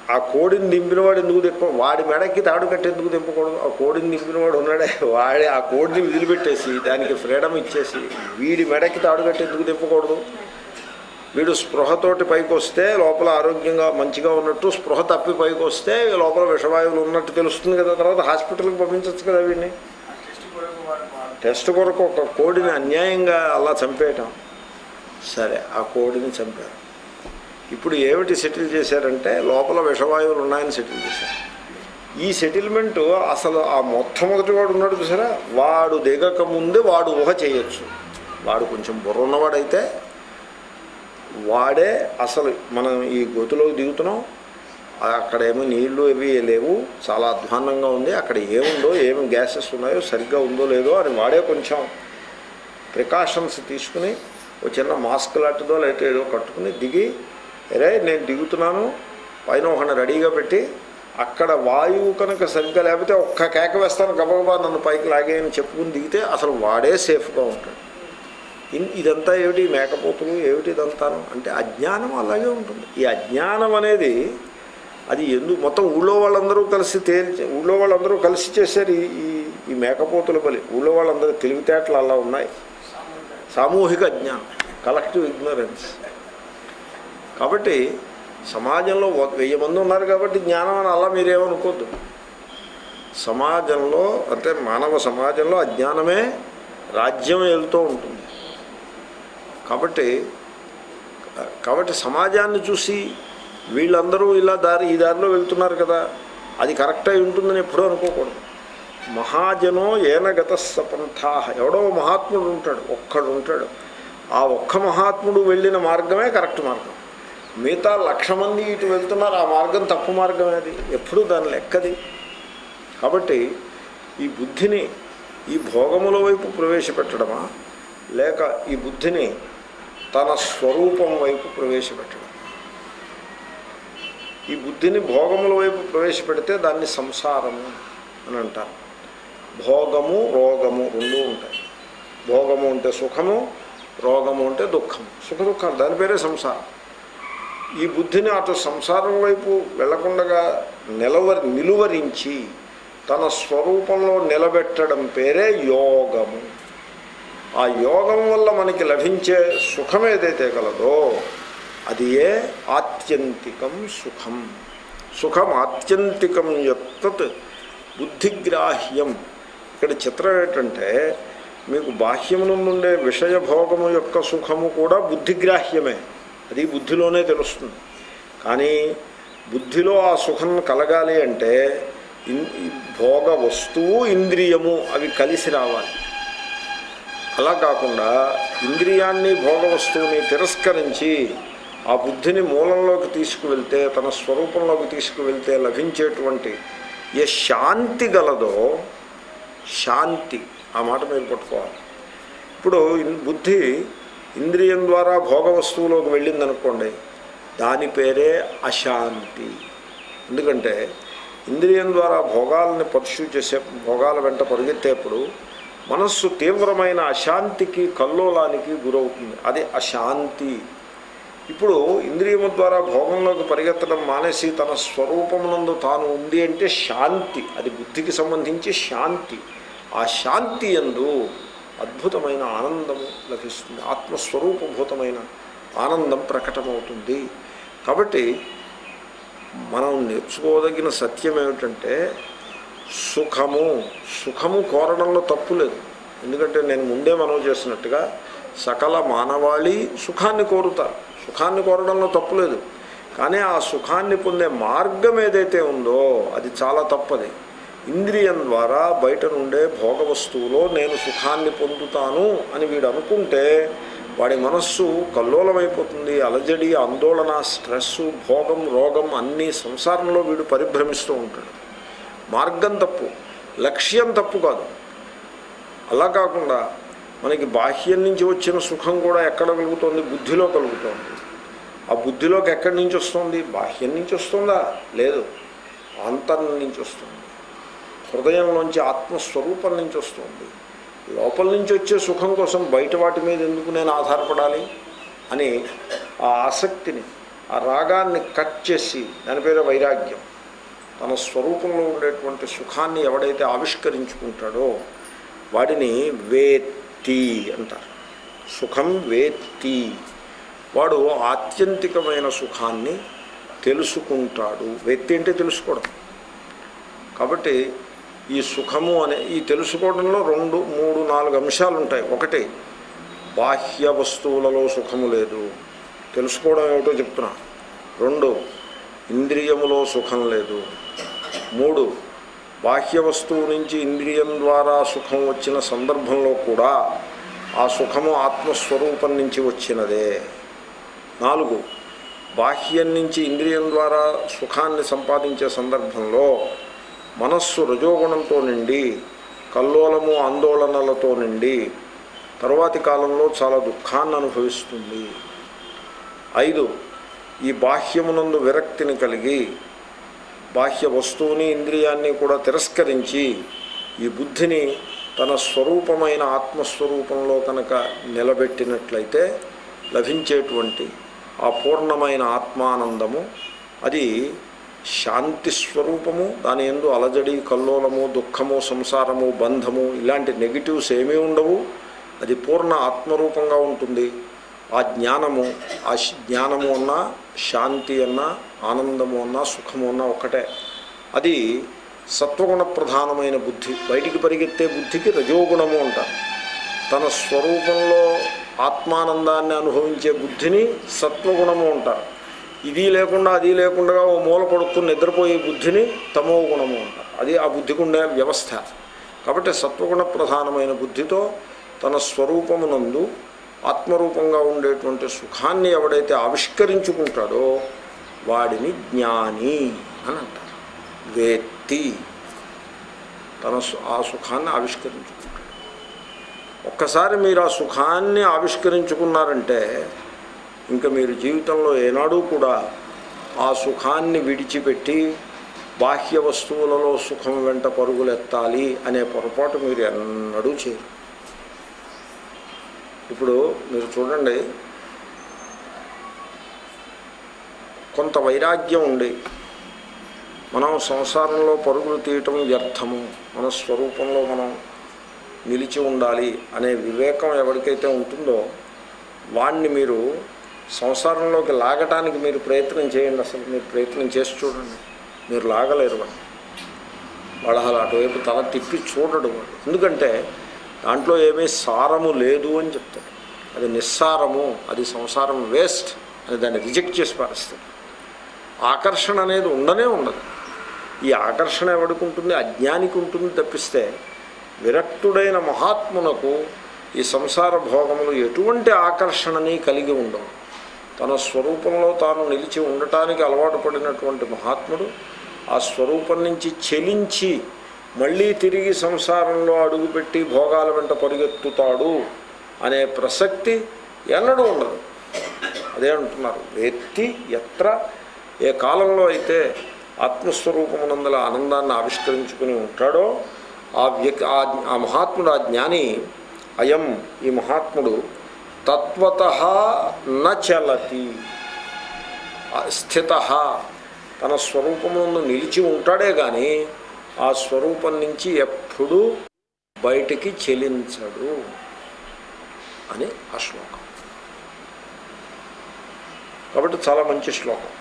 S1: ఆ కోడిని దింపినవాడు ఎందుకు వాడి మెడకి తాడు కట్టి ఎందుకు దింపకూడదు? ఆ కోడిని దింపినవాడు ఉన్నాడే, వాడి ఆ కోడిని వదిలిపెట్టేసి దానికి ఫ్రీడమ్ ఇచ్చేసి వీడి మెడకి తాడు కట్టి ఎందుకు దింపకూడదు? వీడు స్పృహతోటి పైకి వస్తే లోపల ఆరోగ్యంగా మంచిగా ఉన్నట్టు, స్పృహ తప్పి పైకి వస్తే లోపల విషవాయువులు ఉన్నట్టు తెలుస్తుంది కదా. తర్వాత హాస్పిటల్కి పంపించవచ్చు కదా వీడిని. టెస్ట్ కొరకు ఒక కోడిని అన్యాయంగా అలా చంపేయటం. సరే, ఆ కోడిని చంపారు. ఇప్పుడు ఏమిటి సెటిల్ చేశారంటే లోపల విషవాయువులు ఉన్నాయని సెటిల్ చేశారు. ఈ సెటిల్మెంటు అసలు ఆ మొట్టమొదటి వాడు ఉన్నాడు చూసారా, వాడు దిగక ముందే వాడు ఊహ చేయొచ్చు. వాడు కొంచెం బుర్ర ఉన్నవాడైతే వాడే అసలు మనం ఈ గోతులోకి దిగుతున్నాం, అక్కడేమో నీళ్లు ఇవి లేవు, చాలా అధ్వాన్నంగా ఉంది, అక్కడ ఏముందో ఏమి గ్యాసెస్ ఉన్నాయో సరిగ్గా ఉందో లేదో అని వాడే కొంచెం ప్రికాషన్స్ తీసుకుని ఒక చిన్న మాస్క్ లాంటిదో లేకపోతే ఏదో కట్టుకుని దిగి, అరే నేను దిగుతున్నాను, పైన ఒకటి రెడీగా పెట్టి అక్కడ వాయువు కనుక సరిగ్గా లేకపోతే ఒక్క కేక వేస్తాను గబగబా నన్ను పైకి లాగేయని చెప్పుకుని దిగితే అసలు వాడే సేఫ్గా ఉంటాడు. ఇదంతా ఏమిటి మేకపోతులు ఏమిటి ఇదంతాను అంటే అజ్ఞానం అలాగే ఉంటుంది. ఈ అజ్ఞానం అనేది అది మొత్తం ఊళ్ళో వాళ్ళందరూ కలిసి చేశారు ఈ మేకపోతుల బలి. ఊళ్ళో వాళ్ళందరూ తెలివితేటలు అలా ఉన్నాయి. సామూహిక అజ్ఞానం, కలెక్టివ్ ఇగ్నరెన్స్. కాబట్టి సమాజంలో 1000 మంది ఉన్నారు కాబట్టి జ్ఞానం అని అలా మీరేమనుకోద్దు. సమాజంలో అంటే మానవ సమాజంలో అజ్ఞానమే రాజ్యం వెళ్తూ ఉంటుంది. కాబట్టి సమాజాన్ని చూసి వీళ్ళందరూ ఇలా ఈ దారిలో వెళ్తున్నారు కదా, అది కరెక్ట్ అయి ఉంటుందని ఎప్పుడూ అనుకోకూడదు. మహాజనో ఏనగత సపంథా, ఎవడో మహాత్ముడు ఉంటాడు, ఒక్కడు ఉంటాడు. ఆ ఒక్క మహాత్ముడు వెళ్ళిన మార్గమే కరెక్ట్ మార్గం. మిగతా 1,00,000 మంది ఇటు వెళ్తున్నారు, ఆ మార్గం తప్పు మార్గమే. అది ఎప్పుడూ దాని లెక్కది. కాబట్టి ఈ బుద్ధిని ఈ భోగముల వైపు ప్రవేశపెట్టడమా లేక ఈ బుద్ధిని తన స్వరూపం వైపు ప్రవేశపెట్టడం? ఈ బుద్ధిని భోగముల వైపు ప్రవేశపెడితే దాన్ని సంసారము అని అంటారు. భోగము రోగము రెండూ ఉంటాయి. భోగము అంటే సుఖము, రోగము అంటే దుఃఖము. సుఖ దుఃఖాలు దాని పేరే సంసారం. ఈ బుద్ధిని అటు సంసారం వైపు వెళ్లకుండా నిలువరించి తన స్వరూపంలో నిలబెట్టడం పేరే యోగము. ఆ యోగం వల్ల మనకి లభించే సుఖం ఏదైతే కలదో అది ఆత్యంతికం సుఖం. సుఖం ఆత్యంతికం యత్తత్ బుద్ధిగ్రాహ్యం. ఇక్కడ చిత్రం ఏంటంటే మీకు బాహ్యము నుండే విషయభోగము యొక్క సుఖము కూడా బుద్ధిగ్రాహ్యమే, అది బుద్ధిలోనే తెలుస్తుంది. కానీ బుద్ధిలో ఆ సుఖం కలగాలి అంటే భోగ వస్తువు ఇంద్రియము అవి కలిసి రావాలి. అలా కాకుండా ఇంద్రియాన్ని భోగ వస్తువుని తిరస్కరించి ఆ బుద్ధిని మూలంలోకి తీసుకువెళ్తే తన స్వరూపంలోకి తీసుకువెళ్తే లభించేటువంటి ఏ శాంతి గలదో, శాంతి ఆ మాట మీరు పట్టుకోవాలి. ఇప్పుడు బుద్ధి ఇంద్రియం ద్వారా భోగ వస్తువులోకి వెళ్ళిందనుకోండి, దాని పేరే అశాంతి. ఎందుకంటే ఇంద్రియం ద్వారా భోగాలని పర్స్యూ చేసే భోగాల వెంట పరిగెత్తేప్పుడు మనస్సు తీవ్రమైన అశాంతికి కల్లోలానికి గురవుతుంది, అది అశాంతి. ఇప్పుడు ఇంద్రియము ద్వారా భోగంలోకి పరిగెత్తడం మానేసి తన స్వరూపమునందు తాను ఉంది అంటే శాంతి, అది బుద్ధికి సంబంధించి శాంతి. ఆ శాంతి యందు అద్భుతమైన ఆనందము లభిస్తుంది, ఆత్మస్వరూపభూతమైన ఆనందం ప్రకటమవుతుంది. కాబట్టి మనం నేర్చుకోదగిన సత్యం ఏమిటంటే సుఖము కోరడంలో తప్పు లేదు. ఎందుకంటే నేను ముందే మనవి చేసినట్టుగా సకల మానవాళి సుఖాన్ని కోరుతారు, సుఖాన్ని కోరడంలో తప్పు లేదు. కానీ ఆ సుఖాన్ని పొందే మార్గం ఏదైతే ఉందో అది చాలా తప్పది. ఇంద్రియం ద్వారా బయట నుండే భోగ వస్తువులో నేను సుఖాన్ని పొందుతాను అని వీడు అనుకుంటే వాడి మనస్సు కల్లోలమైపోతుంది. అలజడి, ఆందోళన, స్ట్రెస్సు, భోగం, రోగం అన్నీ సంసారంలో వీడు పరిభ్రమిస్తూ ఉంటాడు. మార్గం తప్పు, లక్ష్యం తప్పు కాదు. అలా కాకుండా మనకి బాహ్యం నుంచి వచ్చిన సుఖం కూడా ఎక్కడ కలుగుతుంది? బుద్ధిలో కలుగుతుంది. ఆ బుద్ధిలోకి ఎక్కడి నుంచి వస్తుంది? బాహ్యం నుంచి వస్తుందా? లేదు, అంతరం నుంచి వస్తుంది, హృదయంలోంచి ఆత్మస్వరూపం నుంచి వస్తుంది. లోపల నుంచి వచ్చే సుఖం కోసం బయట వాటి మీద ఎందుకు నేను ఆధారపడాలి అని ఆ ఆసక్తిని, ఆ రాగాన్ని కట్ చేసి, దాని పేరు వైరాగ్యం. తన స్వరూపంలో ఉండేటువంటి సుఖాన్ని ఎవడైతే ఆవిష్కరించుకుంటాడో వాడిని వేత్తి అంటారు. సుఖం వేత్తి, వాడు ఆత్యంతికమైన సుఖాన్ని తెలుసుకుంటాడు. వేత్తి అంటే తెలుసుకోవడం. కాబట్టి ఈ సుఖము అనే ఈ తెలుసుకోవడంలో 2, 3, 4 అంశాలు ఉంటాయి. ఒకటి, బాహ్య వస్తువులలో సుఖము లేదు, తెలుసుకోవడం ఏమిటో చెప్తున్నా. 2, ఇంద్రియములో సుఖం లేదు. 3, బాహ్య వస్తువు నుంచి ఇంద్రియం ద్వారా సుఖం వచ్చిన సందర్భంలో కూడా ఆ సుఖము ఆత్మస్వరూపం నుంచి వచ్చినదే. 4, బాహ్యం నుంచి ఇంద్రియం ద్వారా సుఖాన్ని సంపాదించే సందర్భంలో మనస్సు రజోగుణంతో నిండి కల్లోలము ఆందోళనలతో నిండి తరువాతి కాలంలో చాలా దుఃఖాన్ని అనుభవిస్తుంది. 5, ఈ బాహ్యమునందు విరక్తిని కలిగి బాహ్య వస్తువుని ఇంద్రియాన్ని కూడా తిరస్కరించి ఈ బుద్ధిని తన స్వరూపమైన ఆత్మస్వరూపంలో కనుక నిలబెట్టినట్లయితే లభించేటువంటి ఆ పూర్ణమైన ఆత్మానందము అది శాంతి స్వరూపము. దాని యందు అలజడి, కల్లోలము, దుఃఖము, సంసారము, బంధము ఇలాంటి నెగిటివ్స్ ఏమీ ఉండవు. అది పూర్ణ ఆత్మరూపంగా ఉంటుంది. ఆ జ్ఞానము అన్నా శాంతి అన్నా ఆనందము అన్నా సుఖము అన్నా ఒక్కటే. అది సత్వగుణ ప్రధానమైన బుద్ధి. బయటికి పరిగెత్తే బుద్ధికి రజోగుణము అంటారు. తన స్వరూపంలో ఆత్మానందాన్ని అనుభవించే బుద్ధిని సత్వగుణము అంటారు. ఇది లేకుండా అది లేకుండా ఓ మూల పడుకుని నిద్రపోయే బుద్ధిని తమో గుణము అంటారు. అది ఆ బుద్ధికి ఉండే వ్యవస్థ. కాబట్టి సత్వగుణ ప్రధానమైన బుద్ధితో తన స్వరూపమునందు ఆత్మరూపంగా ఉండేటువంటి సుఖాన్ని ఎవడైతే ఆవిష్కరించుకుంటాడో వాడిని జ్ఞాని అని అంటారు. వేత్తి, తన ఆ సుఖాన్ని ఆవిష్కరించుకుంటాడు. ఒక్కసారి మీరు ఆ సుఖాన్ని ఆవిష్కరించుకున్నారంటే ఇంకా మీరు జీవితంలో ఏనాడూ కూడా ఆ సుఖాన్ని విడిచిపెట్టి బాహ్య వస్తువులలో సుఖం వెంట పరుగులెత్తాలి అనే పొరపాటు మీరు ఎన్నడూ చేయరు. ఇప్పుడు మీరు చూడండి, కొంత వైరాగ్యం ఉండి మనం సంసారంలో పరుగులు తీయటం వ్యర్థము, మన స్వరూపంలో మనం నిలిచి ఉండాలి అనే వివేకం ఎవరికైతే ఉంటుందో వాణ్ణి మీరు సంసారంలోకి లాగటానికి మీరు ప్రయత్నం చేయండి. అసలు మీరు ప్రయత్నం చేసి చూడండి, మీరు లాగలేరు. వాడు అసలు అటువైపు తల తిప్పి చూడడు వాడు. ఎందుకంటే దాంట్లో ఏమీ సారము లేదు అని చెప్తాడు. అది నిస్సారము, అది సంసారం వేస్ట్ అని దాన్ని రిజెక్ట్ చేసి పారేస్తాడు. ఆకర్షణ అనేది ఉండనే ఉండదు. ఈ ఆకర్షణ ఎవరికి ఉంటుంది? అజ్ఞానికి ఉంటుంది తప్పిస్తే విరక్తుడైన మహాత్మునకు ఈ సంసార భోగములు ఎటువంటి ఆకర్షణని కలిగి ఉండవు. తన స్వరూపంలో తాను నిలిచి ఉండటానికి అలవాటు పడినటువంటి మహాత్ముడు ఆ స్వరూపం నుంచి చెలించి మళ్ళీ తిరిగి సంసారంలో అడుగుపెట్టి భోగాల వెంట పరిగెత్తుతాడు అనే ప్రసక్తి ఎన్నడూ ఉండదు. అదే అంటున్నారు, వేత్తి ఎత్ర, ఏ కాలంలో అయితే ఆత్మస్వరూపమునందల ఆనందాన్ని ఆవిష్కరించుకుని ఉంటాడో ఆ మహాత్ముడు, ఆ జ్ఞాని, అయం ఈ మహాత్ముడు తత్వతః న చలతి, స్థితః, తన స్వరూపమునందు నిలిచి ఉంటాడే కానీ ఆ స్వరూపం నుంచి ఎప్పుడూ బయటికి చెలించడు అని ఆ శ్లోకం. కాబట్టి చాలా మంచి శ్లోకం.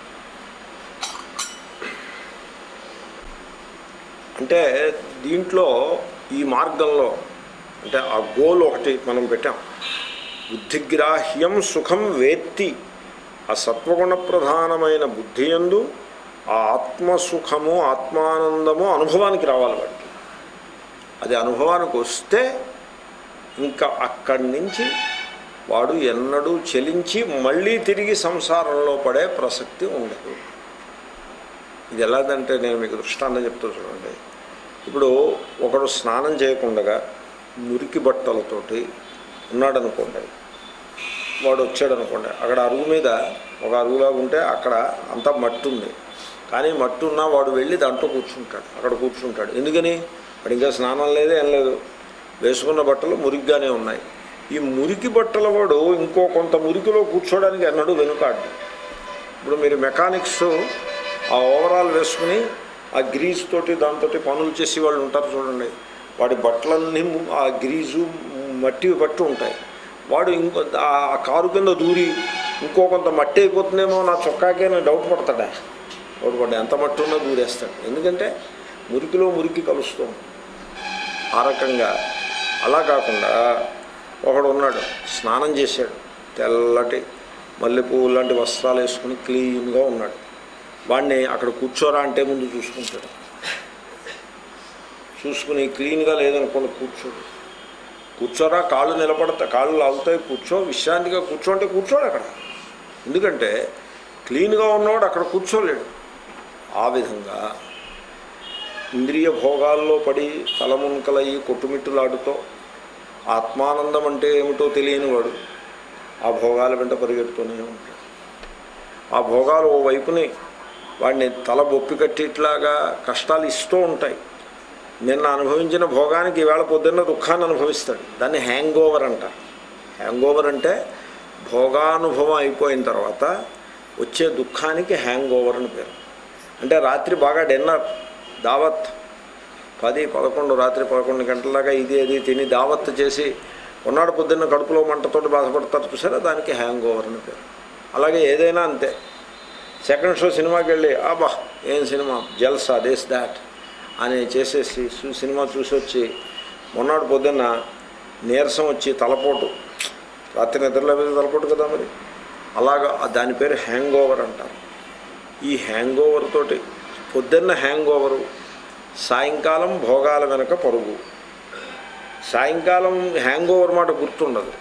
S1: అంటే దీంట్లో ఈ మార్గంలో అంటే ఆ గోల్ ఒకటి మనం పెట్టాం. బుద్ధిగ్రాహ్యం సుఖం వేత్తి, ఆ సత్వగుణ ప్రధానమైన బుద్ధి యందు ఆ ఆత్మసుఖము ఆత్మానందము అనుభవానికి రావాలి వాడికి. అది అనుభవానికి వస్తే ఇంకా అక్కడి నుంచి వాడు ఎన్నడూ చెలించి మళ్ళీ తిరిగి సంసారంలో పడే ప్రసక్తి ఉండదు. ఇది ఎలాగంటే నేను మీకు దృష్టాంతం చెప్తూ చూడండి. ఇప్పుడు ఒకడు స్నానం చేయకుండా మురికి బట్టలతోటి ఉన్నాడనుకోండి, వాడు వచ్చాడనుకోండి, అక్కడ అరుగు మీద ఒక అరుగులాగా ఉంటే అక్కడ అంతా మట్టి ఉంది, కానీ మట్టి ఉన్నా వాడు వెళ్ళి దాంట్లో కూర్చుంటాడు, అక్కడ కూర్చుంటాడు. ఎందుకని? వాడు ఇంకా స్నానం లేదు, ఏం లేదు, వేసుకున్న బట్టలు మురికిగానే ఉన్నాయి. ఈ మురికి బట్టల వాడు ఇంకో కొంత మురికిలో కూర్చోడానికి ఎన్నడూ వెనుకాడు. ఇప్పుడు మీరు మెకానిక్స్ ఆ ఓవరాల్ వేసుకుని ఆ గ్రీజ్ తోటి దాంతో పనులు చేసి వాళ్ళు ఉంటారు చూడండి, వాడి బట్టలన్నీ ఆ గ్రీజు మట్టి బట్టి ఉంటాయి. వాడు ఇంకో ఆ కారు కింద దూరి ఇంకో కొంత మట్టి అయిపోతుందేమో నా చొక్కాకే నేను డౌట్ పడతాడా, డౌట్ పడ్డా ఎంత మట్టి ఉన్నా దూరేస్తాడు. ఎందుకంటే మురికిలో మురికి కలుస్తూ ఆ రకంగా. అలా కాకుండా ఒకడు ఉన్నాడు, స్నానం చేశాడు, తెల్లటి మల్లెపువ్వు లాంటి వస్త్రాలు వేసుకుని క్లీన్గా ఉన్నాడు. వాడిని అక్కడ కూర్చోరా అంటే ముందు చూసుకుంటాడు, చూసుకుని క్లీన్గా లేదనుకోండి కూర్చోరా, కాళ్ళు నిలబడతా, కాళ్ళు లాగుతాయి, కూర్చో, విశ్రాంతిగా కూర్చో అంటే కూర్చోడు అక్కడ. ఎందుకంటే క్లీన్గా ఉన్నవాడు అక్కడ కూర్చోలేడు. ఆ విధంగా ఇంద్రియ భోగాల్లో పడి తలమునకలయ్యి కొట్టుమిట్టులాడుతో ఆత్మానందం అంటే ఏమిటో తెలియని వాడు ఆ భోగాల వెంట పరిగెడుతూనే ఉంటాడు. ఆ భోగాలు ఓ వైపుని వాడిని తల బొప్పి కట్టిట్లాగా కష్టాలు ఇస్తూ ఉంటాయి. నిన్న అనుభవించిన భోగానికి ఈవేళ పొద్దున్న దుఃఖాన్ని అనుభవిస్తాడు. దాన్ని హ్యాంగ్ ఓవర్ అంటారు. హ్యాంగ్ ఓవర్ అంటే భోగానుభవం అయిపోయిన తర్వాత వచ్చే దుఃఖానికి హ్యాంగ్ ఓవర్ అని పేరు. అంటే రాత్రి బాగా డిన్నర్ దావత్ 10-11 రాత్రి 11 గంటల దాకా ఇది అది తిని దావత్ చేసి ఉన్నాడు పొద్దున్న కడుపులో మంటతోటి బాధపడతారు చూసారా, దానికి హ్యాంగ్ ఓవర్ అని పేరు. అలాగే ఏదైనా అంతే. సెకండ్ షో సినిమాకి వెళ్ళి అబ్బా ఏం సినిమా జల్సా దిస్ దాట్ అని చేసేసి సినిమా చూసి వచ్చి మొన్నటి పొద్దున్న నీరసం వచ్చి తలపోటు, రాత్రి నిద్రలో మీద తలపోటు కదా మరి, అలాగా దాని పేరు హ్యాంగ్ ఓవర్ అంటారు. ఈ హ్యాంగ్ ఓవర్ తోటి పొద్దున్న హ్యాంగ్ ఓవరు, సాయంకాలం భోగాల వెనక పరుగు. సాయంకాలం హ్యాంగ్ ఓవర్ మాట గుర్తుండదు.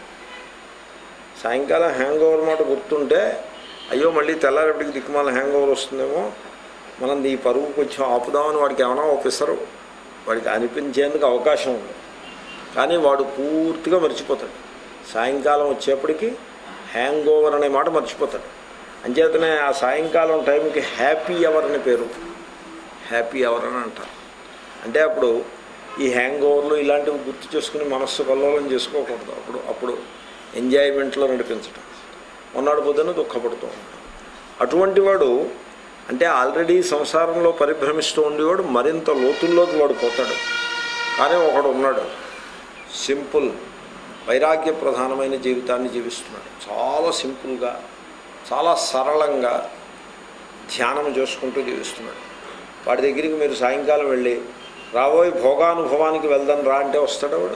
S1: సాయంకాలం హ్యాంగ్ ఓవర్ మాట గుర్తుంటే అయ్యో మళ్ళీ తెల్లారేపటికి దిక్కుమాల హ్యాంగ్ ఓవర్ వస్తుందేమో, మనం ఈ పరుగు కొంచెం ఆపుదామని వాడికి ఏమైనా ఒప్పిస్తారు, వాడికి అనిపించేందుకు అవకాశం ఉంది. కానీ వాడు పూర్తిగా మర్చిపోతాడు. సాయంకాలం వచ్చేప్పటికి హ్యాంగ్ ఓవర్ అనే మాట మర్చిపోతాడు. అంచేతనే ఆ సాయంకాలం టైంకి హ్యాపీ అవర్ అని పేరు. హ్యాపీ అవర్ అని అంటారు. అంటే అప్పుడు ఈ హ్యాంగ్ ఓవర్లు ఇలాంటివి గుర్తు చేసుకుని మనస్సు కల్లోలం చేసుకోకూడదు. అప్పుడు ఎంజాయ్మెంట్లో నడిపించడం. మొన్నటి పొద్దున్న దుఃఖపడుతూ ఉంటాడు. అటువంటి వాడు అంటే ఆల్రెడీ సంసారంలో పరిభ్రమిస్తూ ఉండేవాడు మరింత లోతుల్లోకి వాడు పోతాడు. కానీ ఒకడు ఉన్నాడు, సింపుల్ వైరాగ్య ప్రధానమైన జీవితాన్ని జీవిస్తున్నాడు. చాలా సింపుల్గా, చాలా సరళంగా ధ్యానం చేసుకుంటూ జీవిస్తున్నాడు. వాడి దగ్గరికి మీరు సాయంకాలం వెళ్ళి రాబోయే భోగానుభవానికి వెళ్దాం రా అంటే వస్తాడు వాడు?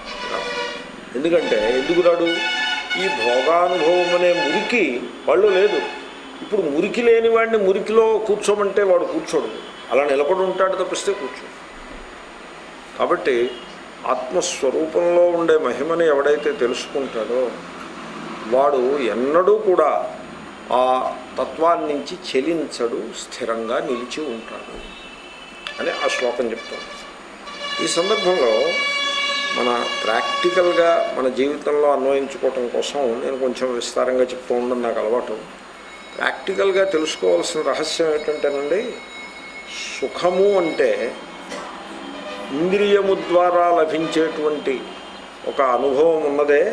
S1: ఎందుకు రాడు? ఈ భోగానుభవం అనే మురికి వాళ్ళు లేదు. ఇప్పుడు మురికి లేని వాడిని మురికిలో కూర్చోమంటే వాడు కూర్చోడు, అలా నిలబడి ఉంటాడు తప్పిస్తే కూర్చోడు. కాబట్టి ఆత్మస్వరూపంలో ఉండే మహిమని ఎవడైతే తెలుసుకుంటాడో వాడు ఎన్నడూ కూడా ఆ తత్వాన్ని నుంచి చెలించడు, స్థిరంగా నిలిచి ఉంటాడు అని ఆ శ్లోకం చెప్తాడు. ఈ సందర్భంలో మన ప్రాక్టికల్గా మన జీవితంలో అన్వయించుకోవటం కోసం నేను కొంచెం విస్తారంగా చెప్తూ ఉండడం నాకు అలవాటు. ప్రాక్టికల్గా తెలుసుకోవాల్సిన రహస్యం ఏంటంటేనండి, సుఖము అంటే ఇంద్రియము ద్వారా లభించేటువంటి ఒక అనుభవం ఉన్నదే,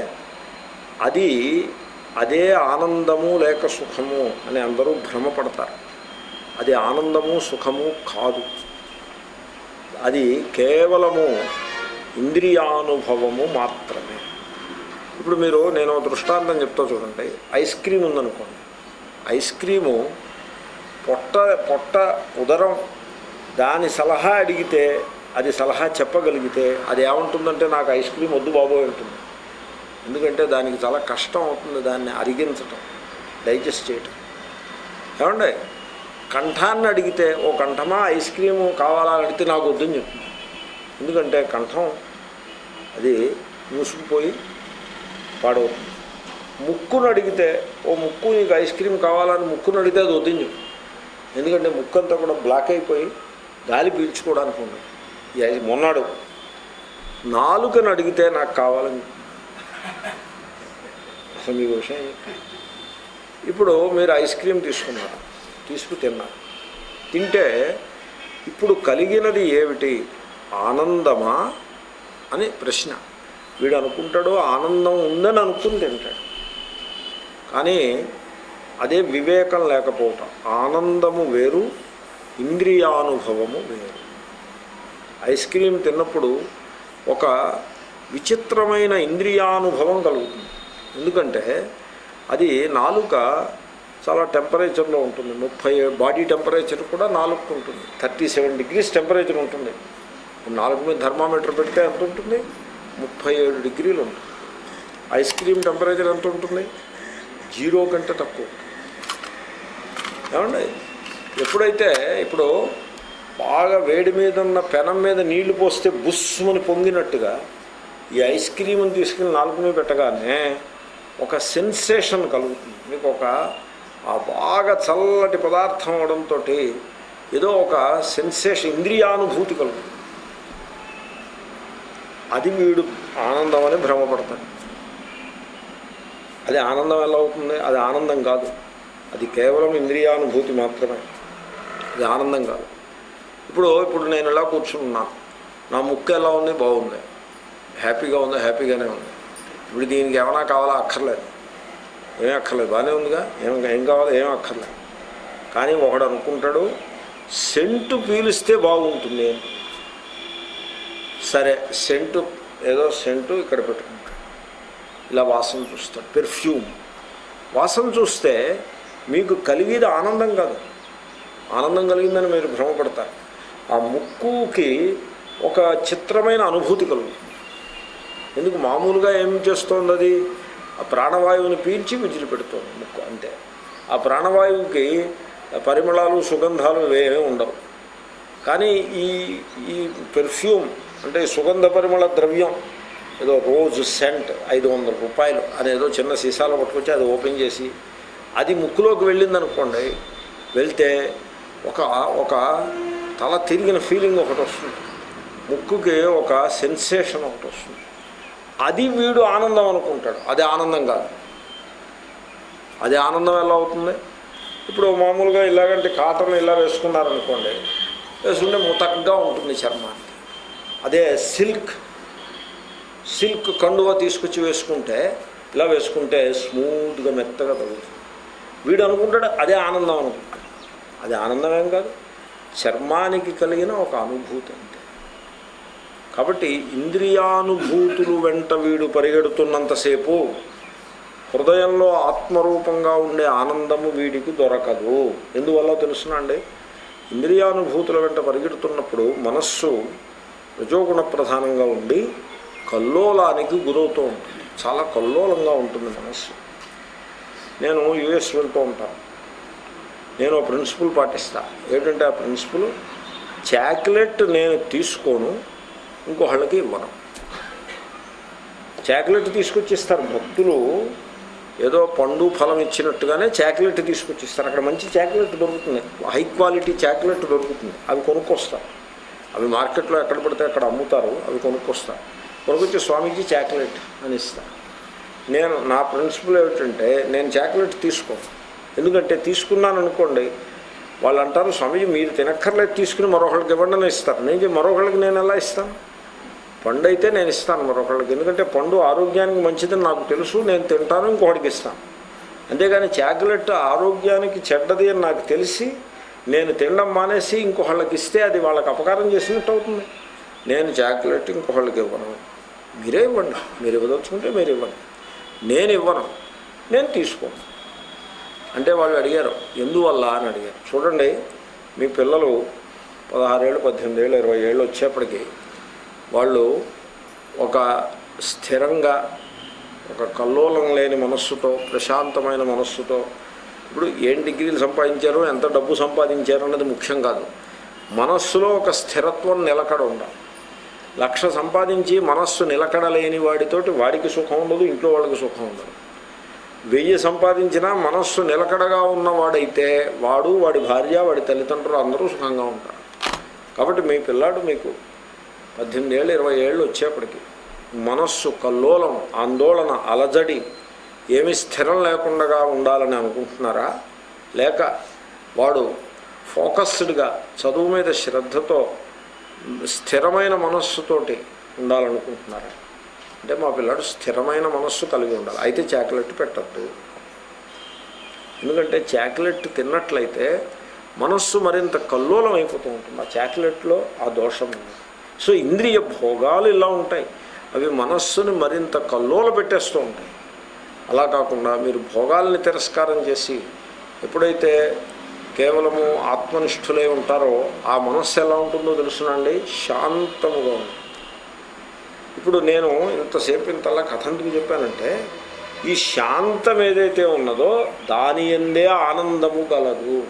S1: అదే ఆనందము లేక సుఖము అని అందరూ భ్రమపడతారు. అది ఆనందము సుఖము కాదు. అది కేవలము ఇంద్రియానుభవము మాత్రమే. ఇప్పుడు నేను దృష్టాంతం చెప్తా చూడండి. ఐస్ క్రీమ్ ఉందనుకోండి. ఐస్ క్రీము పొట్ట ఉదరం దాని సలహా అడిగితే, అది సలహా చెప్పగలిగితే అది ఏమంటుందంటే నాకు ఐస్ క్రీమ్ వద్దు బాబోయ్ ఉంటుంది. ఎందుకంటే దానికి చాలా కష్టం అవుతుంది దాన్ని అరిగించటం, డైజెస్ట్ చేయటం. ఏమండి కంఠాన్ని అడిగితే ఓ కంఠమా ఐస్ క్రీము కావాలని అడిగితే నాకు వద్దని చెప్తుంది. ఎందుకంటే కంఠం అది మూసుకుపోయి పాడవుతుంది. ముక్కును అడిగితే ఓ ముక్కు నీకు ఐస్ క్రీమ్ కావాలని ముక్కును అడిగితే అది వద్దని చెప్తుంది. ఎందుకంటే ముక్కు అంతా కూడా బ్లాక్ అయిపోయి గాలి పీల్చుకోవడానికి ఉండదు. మొన్నాడు నాలుకను అడిగితే నాకు కావాలని అసలు మీ విషయం. ఇప్పుడు మీరు ఐస్ క్రీమ్ తిన్నారు, తింటే ఇప్పుడు కలిగినది ఏమిటి? ఆనందమా అని ప్రశ్న. వీడు అనుకుంటాడు ఆనందం ఉందని అనుకుని తింటాడు. కానీ అదే వివేకం లేకపోవటం. ఆనందము వేరు, ఇంద్రియానుభవము వేరు. ఐస్ క్రీమ్ తిన్నప్పుడు ఒక విచిత్రమైన ఇంద్రియానుభవం కలుగుతుంది. ఎందుకంటే అది నాలుక చాలా టెంపరేచర్లో ఉంటుంది. 30 బాడీ టెంపరేచర్ కూడా నాలుగుకు ఉంటుంది. 37 degrees టెంపరేచర్ ఉంటుంది. నాలుగు మీద థర్మామీటర్ పెడితే ఎంత ఉంటుంది? 37 degrees ఉంటుంది. ఐస్ క్రీమ్ టెంపరేచర్ ఎంత ఉంటుంది? 0 కంటే తక్కువ. ఏమండి, ఎప్పుడైతే ఇప్పుడు బాగా వేడి మీద ఉన్న పెనం మీద నీళ్లు పోస్తే బుస్సుమని పొంగినట్టుగా ఈ ఐస్ క్రీమ్ని తీసుకుని నాలుగు మీద పెట్టగానే ఒక సెన్సేషన్ కలుగుతుంది. మీకు ఒక బాగా చల్లటి పదార్థం అవడంతో ఏదో ఒక సెన్సేషన్, ఇంద్రియానుభూతి కలుగుతుంది. అది వీడు ఆనందం అని భ్రమపడతాడు. అది ఆనందం ఎలా అవుతుంది? అది ఆనందం కాదు, అది కేవలం ఇంద్రియానుభూతి మాత్రమే, అది ఆనందం కాదు. ఇప్పుడు నేను ఇలా కూర్చున్నాను, నా ముక్కు ఎలా ఉంది? బాగుంది, హ్యాపీగా ఉందా? హ్యాపీగానే ఉంది. ఇప్పుడు దీనికి ఏమైనా కావాలా? అక్కర్లేదు, ఏమీ అక్కర్లేదు, బాగానే ఉందిగా, ఏం కావాలో? ఏం అక్కర్లేదు. కానీ ఒకడు అనుకుంటాడు సెంటు పీలిస్తే బాగుంటుంది అని. సరే, సెంటు ఏదో సెంటు ఇక్కడ పెట్టుకుంటాడు, ఇలా వాసన చూస్తాడు, పెర్ఫ్యూమ్ వాసన చూస్తే మీకు కలిగేది ఆనందం కాదు, ఆనందం కలిగిందని మీరు భ్రమపడతారు. ఆ ముక్కుకి ఒక చిత్రమైన అనుభూతి కలుగుతుంది. ఎందుకు? మామూలుగా ఏం చేస్తోంది అది? ఆ ప్రాణవాయువుని పీల్చి విడిచిపెడుతోంది ముక్కు, అంతే. ఆ ప్రాణవాయువుకి పరిమళాలు, సుగంధాలు ఏమీ ఉండవు. కానీ ఈ పెర్ఫ్యూమ్ అంటే సుగంధ పరిమళ ద్రవ్యం, ఏదో రోజు సెంట్ 500 రూపాయలు అనేదో చిన్న సీసాలో పట్టుకొచ్చి అది ఓపెన్ చేసి అది ముక్కులోకి వెళ్ళిందనుకోండి, వెళ్తే ఒక తల తిరిగిన ఫీలింగ్ ఒకటి వస్తుంది, ముక్కుకి ఒక సెన్సేషన్ ఒకటి వస్తుంది. అది వీడు ఆనందం అనుకుంటాడు. అది ఆనందం కాదు. అది ఆనందం ఎలా అవుతుంది? ఇప్పుడు మామూలుగా ఇలాగంటే కాటన్ ఇలా వేసుకున్నారనుకోండి, వేసుకుంటే ముతక్గా ఉంటుంది చర్మానికి. అదే సిల్క్ కండువా తీసుకొచ్చి వేసుకుంటే, ఇలా వేసుకుంటే స్మూత్గా మెత్తగా తగులుతుంది. వీడు అనుకుంటాడు అదే ఆనందం అనుకుంటాడు. అది ఆనందం ఏం కాదు, చర్మానికి కలిగిన ఒక అనుభూతి అంతే. కాబట్టి ఇంద్రియానుభూతులు వెంట వీడు పరిగెడుతున్నంతసేపు హృదయంలో ఆత్మరూపంగా ఉండే ఆనందము వీడికి దొరకదు. ఎందువల్ల తెలుసునండి? ఇంద్రియానుభూతుల వెంట పరిగెడుతున్నప్పుడు మనస్సు రజోగుణ ప్రధానంగా ఉండి కల్లోలానికి గురవుతూ ఉంటుంది. చాలా కల్లోలంగా ఉంటుంది మనస్సు. నేను యుఎస్ వెళ్తూ ఉంటాను. నేను ఒక ప్రిన్సిపల్ పాటిస్తాను. ఏంటంటే ఆ ప్రిన్సిపల్, చాక్లెట్ నేను తీసుకోను, ఇంకోళ్ళకి ఇవ్వను. చాక్లెట్ తీసుకొచ్చిస్తారు భక్తులు, ఏదో పండు ఫలం ఇచ్చినట్టుగానే చాక్లెట్ తీసుకొచ్చిస్తారు. అక్కడ మంచి చాక్లెట్ దొరుకుతుంది, హై క్వాలిటీ చాక్లెట్ దొరుకుతుంది. అవి కొనుక్కొస్తారు. అవి మార్కెట్లో ఎక్కడ పడితే అక్కడ అమ్ముతారు. అవి కొనుక్కొస్తారు. కొనుక్కొచ్చి స్వామీజీ చాక్లెట్ అని ఇస్తాను. నా ప్రిన్సిపల్ ఏమిటంటే, నేను చాక్లెట్ తీసుకోను. ఎందుకంటే తీసుకున్నాను అనుకోండి, వాళ్ళు అంటారు స్వామీజీ మీరు తినక్కర్లేదు, తీసుకుని మరొకళ్ళకి ఇవ్వండి అని ఇస్తారు. మరొకళ్ళకి నేను ఎలా ఇస్తాను? పండు అయితే నేను ఇస్తాను మరొకళ్ళకి, ఎందుకంటే పండు ఆరోగ్యానికి మంచిదని నాకు తెలుసు, నేను తింటాను, ఇంకొకటికి ఇస్తాను. అంతేగాని చాక్లెట్ ఆరోగ్యానికి చెడ్డది అని నాకు తెలిసి నేను తినడం మానేసి ఇంకొకళ్ళకి ఇస్తే అది వాళ్ళకి అపకారం చేసినట్టు అవుతుంది. నేను చాక్లెట్ ఇంకొకళ్ళకి ఇవ్వను, మీరే ఇవ్వండి, మీరు ఇవ్వదలుచుకుంటే మీరు ఇవ్వండి, నేను ఇవ్వను, నేను తీసుకోను అంటే వాళ్ళు అడిగారు ఎందువల్ల అని అడిగారు. చూడండి, మీ పిల్లలు 16 ఏళ్ళు 18 ఏళ్ళు 20 ఏళ్ళు వచ్చేప్పటికీ వాళ్ళు ఒక స్థిరంగా, ఒక కల్లోలం లేని మనస్సుతో, ప్రశాంతమైన మనస్సుతో, ఇప్పుడు ఏం డిగ్రీలు సంపాదించారో, ఎంత డబ్బు సంపాదించారో అన్నది ముఖ్యం కాదు. మనస్సులో ఒక స్థిరత్వం నిలకడ ఉండాలి. 1,00,000 సంపాదించి మనస్సు నిలకడ లేని వాడితోటి వాడికి సుఖం ఉండదు, ఇంట్లో వాళ్ళకి సుఖం ఉండదు. 1000 సంపాదించినా మనస్సు నిలకడగా ఉన్నవాడైతే వాడు, వాడి భార్య, వాడి తల్లిదండ్రులు అందరూ సుఖంగా ఉంటారు. కాబట్టి మీ పిల్లాడు మీకు 18 ఏళ్ళు 20 ఏళ్ళు వచ్చేప్పటికి మనస్సు కల్లోలం, ఆందోళన, అలజడి ఏమీ స్థిరం లేకుండా ఉండాలని అనుకుంటున్నారా? లేక వాడు ఫోకస్డ్గా చదువు మీద శ్రద్ధతో స్థిరమైన మనస్సుతోటి ఉండాలనుకుంటున్నారా? అంటే మా పిల్లాడు స్థిరమైన మనస్సు కలిగి ఉండాలి, అయితే చాక్లెట్ పెట్టద్దు. ఎందుకంటే చాక్లెట్ తిన్నట్లయితే మనస్సు మరింత కల్లోలం అయిపోతూ ఉంటుంది. ఆ చాక్లెట్లో ఆ దోషం ఉంది. సో ఇంద్రియ భోగాలు ఇలా ఉంటాయి, అవి మనస్సుని మరింత కల్లోల పెట్టేస్తూ ఉంటాయి. అలా కాకుండా మీరు భోగాల్ని తిరస్కారం చేసి ఎప్పుడైతే కేవలము ఆత్మనిష్ఠులై ఉంటారో ఆ మనస్సు ఎలా ఉంటుందో తెలుసునండి, శాంతముగా ఉంటుంది. ఇప్పుడు నేను ఇంతసేపు ఇంతలా కథ ఎందుకు చెప్పానంటే, ఈ శాంతం ఏదైతే ఉన్నదో దాని యందే ఆనందము గలదు.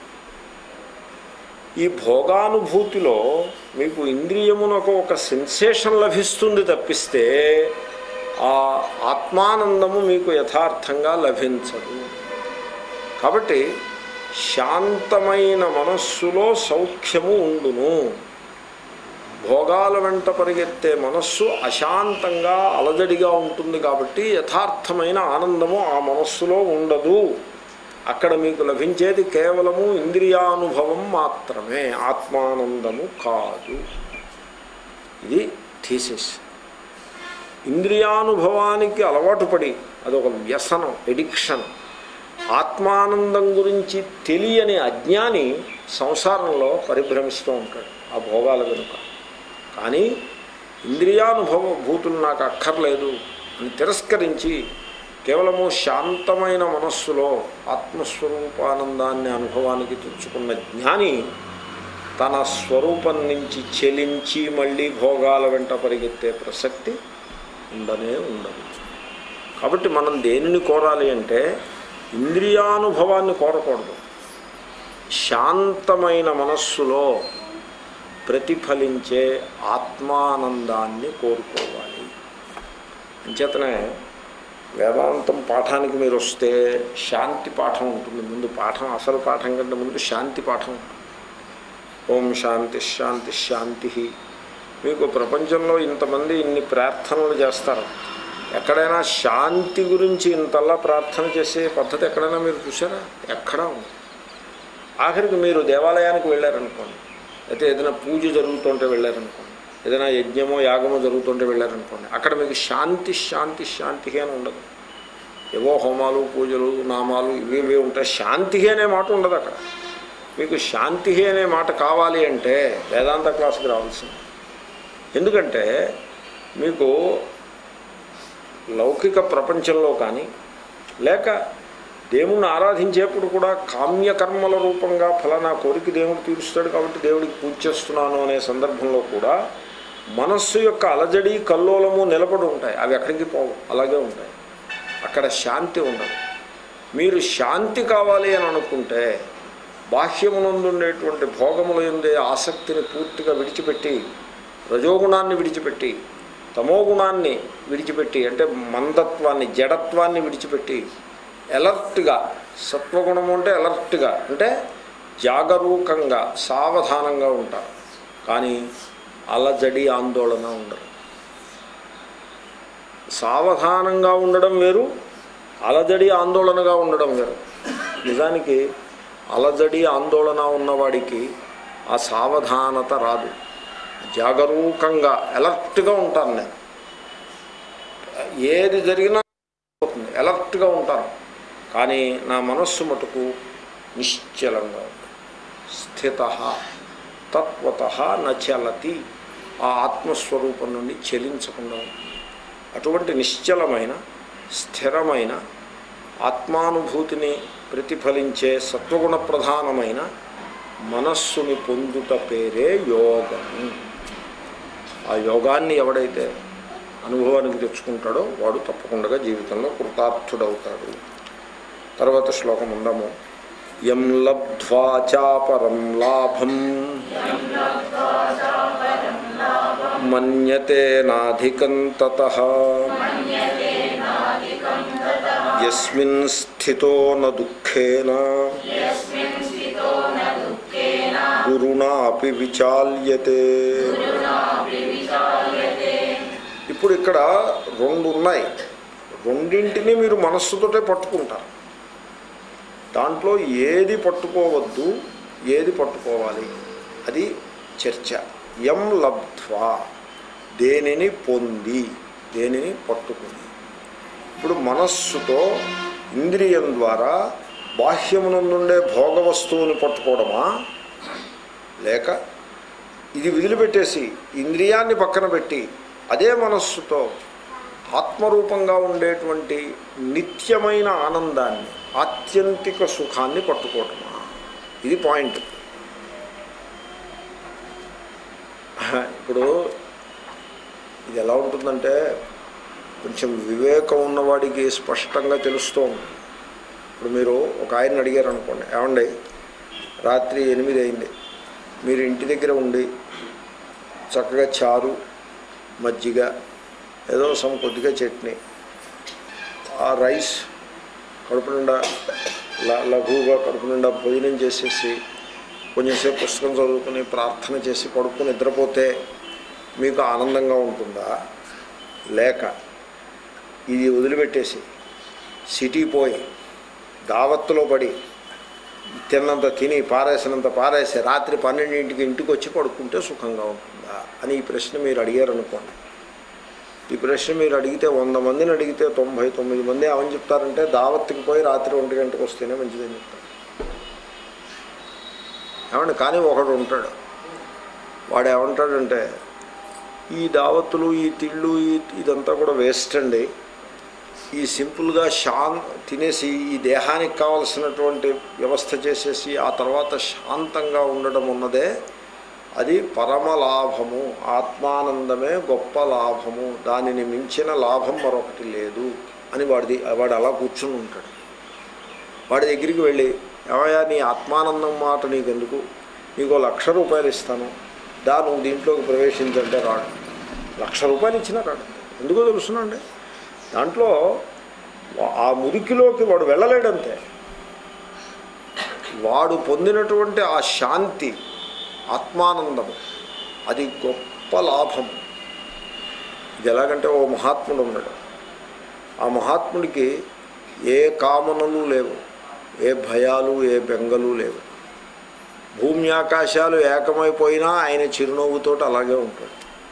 S1: ఈ భోగానుభూతిలో మీకు ఇంద్రియమునకు ఒక సెన్సేషన్ లభిస్తుంది తప్పిస్తే ఆ ఆత్మానందము మీకు యథార్థంగా లభించదు. కాబట్టి శాంతమైన మనస్సులో సౌఖ్యము ఉండును. భోగాల వెంట పరిగెత్తే మనస్సు అశాంతంగా అలజడిగా ఉంటుంది కాబట్టి యథార్థమైన ఆనందము ఆ మనస్సులో ఉండదు. అక్కడ మీకు లభించేది కేవలము ఇంద్రియానుభవం మాత్రమే, ఆత్మానందము కాదు. ఇది థీసిస్. ఇంద్రియానుభవానికి అలవాటు పడి అదొక వ్యసనం, ఎడిక్షన్. ఆత్మానందం గురించి తెలియని అజ్ఞాని సంసారంలో పరిభ్రమిస్తూ ఉంటాడు ఆ భోగాల వెనుక. కానీ ఇంద్రియానుభవ భూతులు నాకు అక్కర్లేదు అని తిరస్కరించి కేవలము శాంతమైన మనస్సులో ఆత్మస్వరూపానందాన్ని అనుభవానికి తెచ్చుకున్న జ్ఞాని తన స్వరూపం నుంచి చెలించి మళ్ళీ భోగాల వెంట పరిగెత్తే ప్రసక్తి ఉండనే ఉండదు. కాబట్టి మనం దేనిని కోరాలి అంటే ఇంద్రియానుభవాన్ని కోరకూడదు, శాంతమైన మనస్సులో ప్రతిఫలించే ఆత్మానందాన్ని కోరుకోవాలి. అంచేతనే వేదాంతం పాఠానికి మీరు వస్తే శాంతి పాఠం ఉంటుంది ముందు. పాఠం అసలు పాఠం కంటే ముందు శాంతి పాఠం ఉంటుంది. ఓం శాంతి శాంతి శాంతి. మీకు ప్రపంచంలో ఇంతమంది ఇన్ని ప్రార్థనలు చేస్తారు, ఎక్కడైనా శాంతి గురించి ఇంతలా ప్రార్థన చేసే పద్ధతి ఎక్కడైనా మీరు చూసారా? ఎక్కడా ఉంది. ఆఖరికి మీరు దేవాలయానికి వెళ్ళారనుకోండి, అయితే ఏదైనా పూజ జరుగుతుంటే వెళ్ళారనుకోండి, ఏదైనా యజ్ఞమో యాగమో జరుగుతుంటే వెళ్ళారనుకోండి, అక్కడ మీకు శాంతి శాంతి శాంతి అని ఉండదు. ఏవో హోమాలు పూజలు నామాలు ఇవి ఉంటాయి, శాంతి అనే మాట ఉండదు అక్కడ. మీకు శాంతి అనే మాట కావాలి అంటే వేదాంత క్లాసుకి రావాల్సింది. ఎందుకంటే మీకు లౌకిక ప్రపంచంలో కానీ లేక దేవుణ్ణి ఆరాధించేప్పుడు కూడా కామ్యకర్మల రూపంగా ఫలానా కోరిక దేవుడు తీరుస్తాడు కాబట్టి దేవుడికి పూజ చేస్తున్నాను అనే సందర్భంలో కూడా మనస్సు యొక్క అలజడి కల్లోలము నిలబడి ఉంటాయి. అవి ఎక్కడికి పోవు, అలాగే ఉంటాయి. అక్కడ శాంతి ఉండదు. మీరు శాంతి కావాలి అని అనుకుంటే బాహ్యమునందుండేటువంటి భోగముల యందే ఆసక్తిని పూర్తిగా విడిచిపెట్టి, రజోగుణాన్ని విడిచిపెట్టి, తమోగుణాన్ని విడిచిపెట్టి, అంటే మందత్వాన్ని జడత్వాన్ని విడిచిపెట్టి ఎలర్ట్గా, సత్వగుణము అంటే ఎలర్ట్గా అంటే జాగరూకంగా సావధానంగా ఉంటారు. కానీ అలజడి ఆందోళన ఉండదు. సావధానంగా ఉండడం వేరు, అలజడి ఆందోళనగా ఉండడం వేరు. నిజానికి అలజడి ఆందోళన ఉన్నవాడికి ఆ సావధానత రాదు. జాగరూకంగా ఎలర్ట్గా ఉంటాను నేను, ఏది జరిగినా ఎలర్ట్గా ఉంటాను. కానీ నా మనస్సు మటుకు నిశ్చలంగా ఉంటుంది. స్థిత తత్వత నచలతి, ఆ ఆత్మస్వరూపం నుండి చెలించకుండా ఉంటుంది. అటువంటి నిశ్చలమైన స్థిరమైన ఆత్మానుభూతిని ప్రతిఫలించే సత్వగుణ ప్రధానమైన మనస్సుని పొందుట పేరే యోగము. ఆ యోగాన్ని ఎవడైతే అనుభవానికి తెచ్చుకుంటాడో వాడు తప్పకుండా జీవితంలో కృతార్థుడవుతాడు. తర్వాత శ్లోకం ఉందాము. యం లబ్ధ్వా చాపరం లాభం మన్యతే నాధికం తతః యస్మిన్ స్థితో న దుఃఖేన గురుణాపి విచాల్యతే. ఇప్పుడు ఇక్కడ రెండు ఉన్నాయి, రెండింటినీ మీరు మనస్సుతోటే పట్టుకుంటారు. దాంట్లో ఏది పట్టుకోవద్దు, ఏది పట్టుకోవాలి, అది చర్చ. యం లబ్ధ్వా, దేనిని పొంది, దేనిని పట్టుకుని. ఇప్పుడు మనస్సుతో ఇంద్రియం ద్వారా బాహ్యమునందుండే భోగ వస్తువుని పట్టుకోవడమా, లేక ఇది వదిలిపెట్టేసి ఇంద్రియాన్ని పక్కన పెట్టి అదే మనస్సుతో ఆత్మరూపంగా ఉండేటువంటి నిత్యమైన ఆనందాన్ని, ఆత్యంతిక సుఖాన్ని పట్టుకోవటమా? ఇది పాయింట్. ఇప్పుడు ఇది ఎలా ఉంటుందంటే కొంచెం వివేకం ఉన్నవాడికి స్పష్టంగా తెలుస్తూ ఉంటుంది. ఇప్పుడు మీరు ఒక ఆయన అడిగారు అనుకోండి, ఏమండి రాత్రి 8 అయింది, మీరు ఇంటి దగ్గర ఉండి చక్కగా చారు, మజ్జిగ, ఏదో కొద్దిగా చట్నీ, ఆ రైస్ కడుపు నిండా లఘువుగా కడుపు నిండా భోజనం చేసేసి కొంచెంసేపు పుస్తకం చదువుకుని ప్రార్థన చేసి పడుకుని నిద్రపోతే మీకు ఆనందంగా ఉంటుందా? లేక ఇది వదిలిపెట్టేసి సిటీ పోయి దావత్తులో పడి తిన్నంత తిని పారేసినంత పారేసి రాత్రి 12ంటికి ఇంటికి వచ్చి పడుకుంటే సుఖంగా ఉంటుందా అని ఈ ప్రశ్న మీరు అడిగారనుకోండి. ఈ ప్రశ్న మీరు అడిగితే 100 మందిని అడిగితే 99 మంది ఏమని చెప్తారంటే దావత్తుకి పోయి రాత్రి 1 గంటకు వస్తేనే మంచిదని చెప్తారు. ఏమండి, కానీ ఒకడు ఉంటాడు, వాడు ఏమంటాడంటే ఈ దావత్తులు, ఈ తిళ్ళు, ఇదంతా కూడా వేస్ట్ అండి, ఈ సింపుల్గా తినేసి ఈ దేహానికి కావలసినటువంటి వ్యవస్థ చేసేసి ఆ తర్వాత శాంతంగా ఉండడం ఉన్నదే అది పరమ లాభము, ఆత్మానందమే గొప్ప లాభము, దానిని మించిన లాభం మరొకటి లేదు అని వాడు అలా కూర్చుని ఉంటాడు. వాడి దగ్గరికి వెళ్ళి, ఏమయ్యా నీ ఆత్మానందం మాట నీకెందుకు, నీకు ₹1,00,000 ఇస్తాను, నువ్వు దీంట్లోకి ప్రవేశించంటే రాడు. ₹1,00,000 ఇచ్చినా రాడు. ఎందుకో తెలుసునండి, దాంట్లో ఆ మురికిలోకి వాడు వెళ్ళలేడంతే. వాడు పొందినటువంటి ఆ శాంతి, ఆత్మానందము, అది గొప్ప లాభం. ఇది ఎలాగంటే ఓ మహాత్ముడు ఉన్నాడు, ఆ మహాత్ముడికి ఏ కామనలు లేవు, ఏ భయాలు, ఏ బెంగలు లేవు. భూమి ఆకాశాలు ఏకమైపోయినా ఆయన చిరునవ్వుతో అలాగే ఉంటాడు.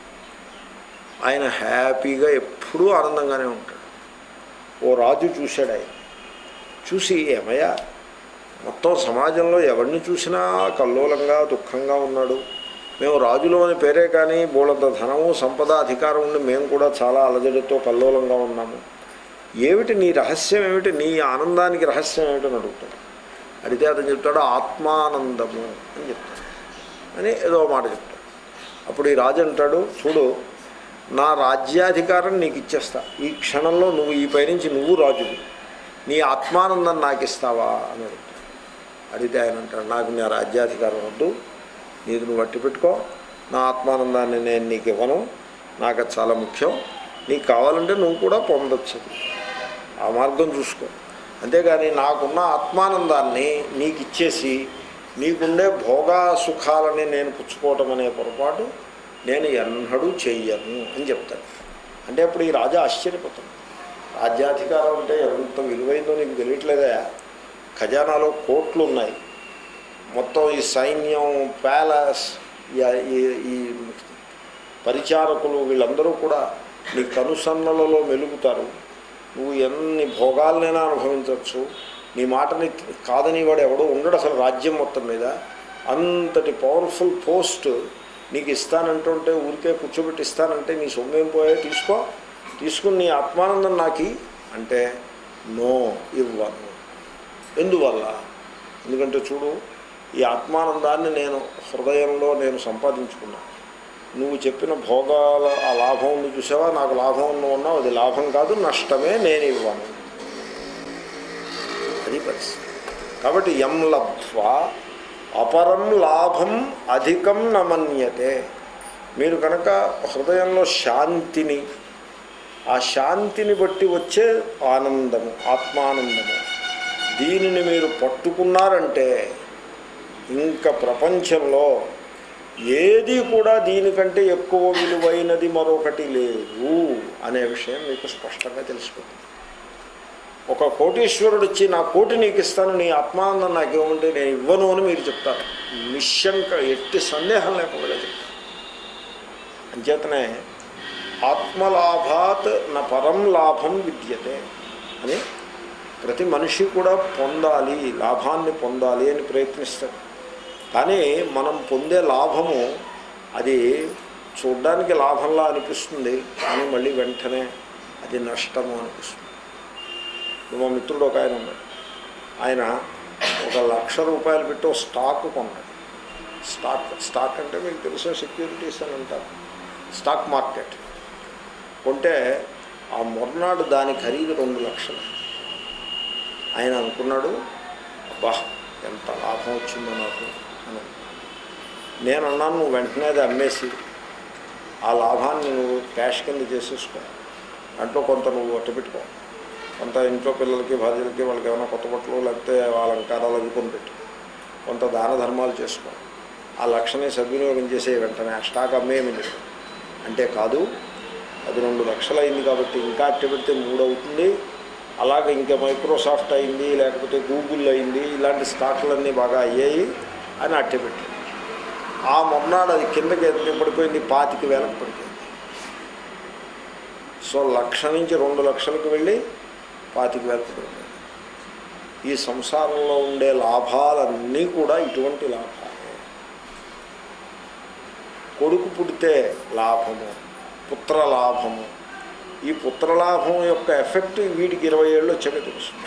S1: ఆయన హ్యాపీగా ఎప్పుడూ ఆనందంగానే ఉంటాడు. ఓ రాజు చూశాడు, ఆయన చూసి, ఏమయ్యా మొత్తం సమాజంలో ఎవరిని చూసినా కల్లోలంగా దుఃఖంగా ఉన్నాడు, మేము రాజులు అని పేరే కానీ బోళంత ధనము సంపద అధికారం ఉండి మేము కూడా చాలా అలజడితో కల్లోలంగా ఉన్నాము, ఏమిటి నీ రహస్యం, ఏమిటి నీ ఆనందానికి రహస్యం ఏమిటని అడుగుతాడు. అడిగితే అతను చెప్తాడు ఆత్మానందము అని చెప్తాడు అని ఏదో మాట చెప్తాడు. అప్పుడు ఈ రాజు అంటాడు, చూడు నా రాజ్యాధికారం నీకు ఇచ్చేస్తా, ఈ క్షణంలో నువ్వు ఈ పైనుంచి నువ్వు రాజువి, నీ ఆత్మానందం నాకు ఇస్తావా అని అడుగుతాడు. అడిగితే ఆయన అంటాడు, నాకు నా రాజ్యాధికారం వద్దు, నీకు నువ్వు వట్టి పెట్టుకో, నా ఆత్మానందాన్ని నేను నీకు ఇవ్వను, నాకు అది చాలా ముఖ్యం, నీకు కావాలంటే నువ్వు కూడా పొందొచ్చు, ఆ మార్గం చూసుకో, అంతేగాని నాకున్న ఆత్మానందాన్ని నీకు ఇచ్చేసి నీకుండే భోగా సుఖాలని నేను పుచ్చుకోవటం అనే పొరపాటు నేను ఎన్నడూ చెయ్యను అని చెప్తాడు. అంటే అప్పుడు ఈ రాజా ఆశ్చర్యపోతాడు, రాజ్యాధికారం అంటే ఎంత విలువైందో నీకు తెలియట్లేదా, ఖజానాలో కోట్లు ఉన్నాయి, మొత్తం ఈ సైన్యం, ప్యాలెస్, ఈ పరిచారకులు వీళ్ళందరూ కూడా నీ కనుసన్నలలో మెలుగుతారు, నువ్వు ఎన్ని భోగాలనైనా అనుభవించవచ్చు, నీ మాటని కాదని వాడు ఎవడో ఉండడు అసలు రాజ్యం మొత్తం మీద, అంతటి పవర్ఫుల్ పోస్ట్ నీకు ఇస్తానంటుంటే ఊరికే కూర్చోబెట్టి ఇస్తానంటే నీ సొమ్మేం పోయే, తీసుకుని నీ ఆత్మానందం నాకి అంటే నో ఇవ్వను. ఎందువల్ల? ఎందుకంటే చూడు, ఈ ఆత్మానందాన్ని నేను హృదయంలో నేను సంపాదించుకున్నాను, నువ్వు చెప్పిన భోగాల ఆ లాభం ఉంది చూసావా, నాకు లాభం ఉన్నావు, అది లాభం కాదు, నష్టమే, నేను ఇవ్వను, అది పరిస్థితి. కాబట్టి యం లబ్ధ్వా అపరం లాభం అధికం నమన్యతే. మీరు కనుక హృదయంలో శాంతిని, ఆ శాంతిని బట్టి వచ్చే ఆనందము, ఆత్మానందము, దీనిని మీరు పట్టుకున్నారంటే ఇంకా ప్రపంచంలో ఏది కూడా దీనికంటే ఎక్కువ విలువైనది మరొకటి లేదు అనే విషయం మీకు స్పష్టంగా తెలిసిపోతుంది. ఒక కోటీశ్వరుడు వచ్చి నా కోటి నీకు ఇస్తాను, నీ ఆత్మానందం నాకు ఇవ్వమంటే నేను ఇవ్వను అని మీరు చెప్తారు, నిశ్శంక, ఎట్టి సందేహం లేకుండా చెప్తారు. అంచేతనే ఆత్మలాభాత్ న పరం లాభం విద్యతే అని ప్రతి మనిషి కూడా పొందాలి, లాభాన్ని పొందాలి అని ప్రయత్నిస్తాడు. కానీ మనం పొందే లాభము అది చూడ్డానికి లాభంలా అనిపిస్తుంది, కానీ మళ్ళీ వెంటనే అది నష్టము అనిపిస్తుంది. మా మిత్రుడు ఒక ఆయన ఉన్నాడు, ఆయన ₹1,00,000 పెట్టి ఒక స్టాక్ కొన్నాడు. స్టాక్ అంటే మీకు తెలిసిన సెక్యూరిటీస్ అని అంటారు, స్టాక్ మార్కెట్. కొంటే ఆ మొర్నాడు దాని ఖరీదు 2,00,000. ఆయన అనుకున్నాడు, అబ్బా ఎంత లాభం వచ్చిందో నాకు అని. నేను అన్నాను, నువ్వు వెంటనే అది అమ్మేసి ఆ లాభాన్ని నువ్వు క్యాష్ కింద చేసేసుకో, దాంట్లో కొంత నువ్వు అట్టపెట్టుకో, కొంత ఇంట్లో పిల్లలకి భార్యలకి వాళ్ళకి ఏమైనా కొత్త బట్టలు లేకపోతే అలంకారాలు అవి కొనిపెట్టు, కొంత దాన ధర్మాలు చేసుకో, ఆ లక్షని సద్వినియోగం చేసే వెంటనే ఆ స్టాక్ అమ్మేయమని. అంటే కాదు, అది 2,00,000 అయింది కాబట్టి ఇంకా అట్టే పెడితే 3 అవుతుంది, అలాగే ఇంకా మైక్రోసాఫ్ట్ అయింది, లేకపోతే గూగుల్ అయింది, ఇలాంటి స్టాకులన్నీ బాగా అయ్యాయి అని అట్టే పెట్టాడు. ఆ మొన్నాడు అది కిందకి పడిపోయింది, 25,000 పడిపోయింది. సో 1,00,000 నుంచి 2,00,000కి వెళ్ళి 25,000 పడిపోయింది. ఈ సంసారంలో ఉండే లాభాలన్నీ కూడా ఇటువంటి లాభాలే. కొడుకు పుడితే లాభము, పుత్రలాభము. ఈ పుత్రలాభం యొక్క ఎఫెక్ట్ వీటికి 20 ఏళ్ళు వచ్చాక తెలుస్తుంది.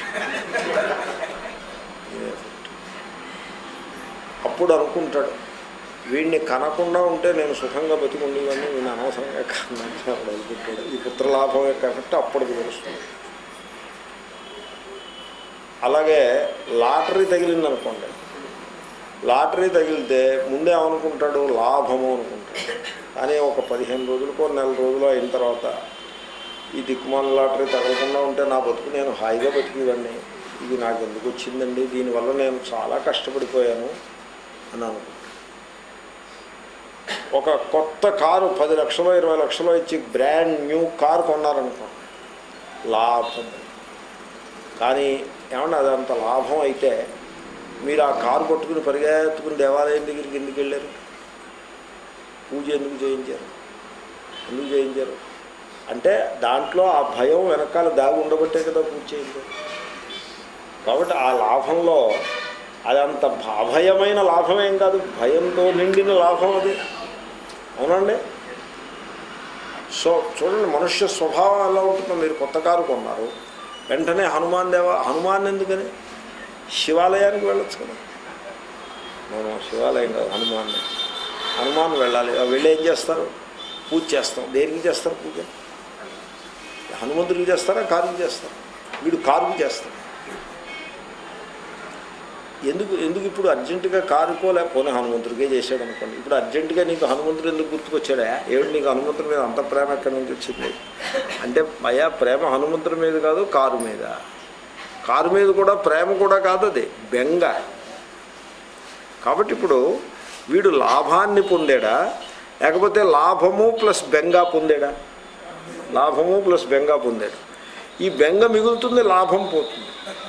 S1: అప్పుడు అనుకుంటాడు, వీడిని కనకుండా ఉంటే నేను సుఖంగా బతికుండేవాడిని, నేను అనవసరంగా కన్నా వదిలిపెట్టాడు. ఈ పుత్రలాభం యొక్క ఎఫెక్ట్ అప్పటికి తెలుస్తుంది. అలాగే లాటరీ తగిలిందనుకోండి, లాటరీ తగిలితే ముందే ఏమనుకుంటాడు, లాభము అనుకుంటాడు. కానీ ఒక 15 రోజులకో నెల రోజులు అయిన తర్వాత ఈ దిక్కుమాల లాటరీ తగలకుండా ఉంటే నా బతుకు నేను హాయిగా బతికేవాడిని, ఇది నాకు ఎందుకు వచ్చిందండి, దీనివల్ల నేను చాలా కష్టపడిపోయాను అని అనుకుంటాను. ఒక కొత్త కారు 10 లక్షలు 20 లక్షలు ఇచ్చి బ్రాండ్ న్యూ కారు కొన్నారనుకోండి, లాభం. కానీ ఏమన్నా అదంత లాభం అయితే మీరు ఆ కారు పట్టుకుని పరిగెత్తుకుని దేవాలయం దగ్గరికి ఎందుకు వెళ్ళారు? పూజ ఎందుకు చేయించారు? అంటే దాంట్లో ఆ భయం వెనకాల దాగి ఉండబట్టే కదా పూజ చేయించారు. కాబట్టి ఆ లాభంలో అదంత అభయమైన లాభమేం కాదు, భయంతో నిండిన లాభం అది. అవునండి. సో చూడండి, మనుష్య స్వభావం ఎలా ఉంటుందో. మీరు కొత్త కారు కొన్నారు, వెంటనే హనుమాన్ ఎందుకని శివాలయానికి వెళ్ళొచ్చు కదా. మనం శివాలయం కాదు, హనుమాన్ వెళ్ళాలి. వెళ్ళి ఏం చేస్తారు? పూజ చేస్తాం. దేనికి చేస్తారు పూజ? హనుమంతుడికి చేస్తారా, కారుకి చేస్తారా? వీడు కారుకి చేస్తాడు. ఎందుకు ఇప్పుడు అర్జెంటుగా కారుకో లేకపోతే హనుమంతుడికే చేశాడు అనుకోండి. ఇప్పుడు అర్జెంటుగా నీకు హనుమంతుడు ఎందుకు గుర్తుకొచ్చాడా? ఏమిటి నీకు హనుమంతుడి మీద అంత ప్రేమ ఎక్కడి నుంచి వచ్చింది? అంటే అయ్యా, ప్రేమ హనుమంతుడి మీద కాదు, కారు మీద. కారు మీద కూడా ప్రేమ కూడా కాదు, అది బెంగ. కాబట్టి ఇప్పుడు వీడు లాభాన్ని పొందాడా, లేకపోతే లాభము ప్లస్ బెంగ పొందాడా? లాభము ప్లస్ బెంగ పొందాడు. ఈ బెంగ మిగులుతుంది, లాభం పోతుంది.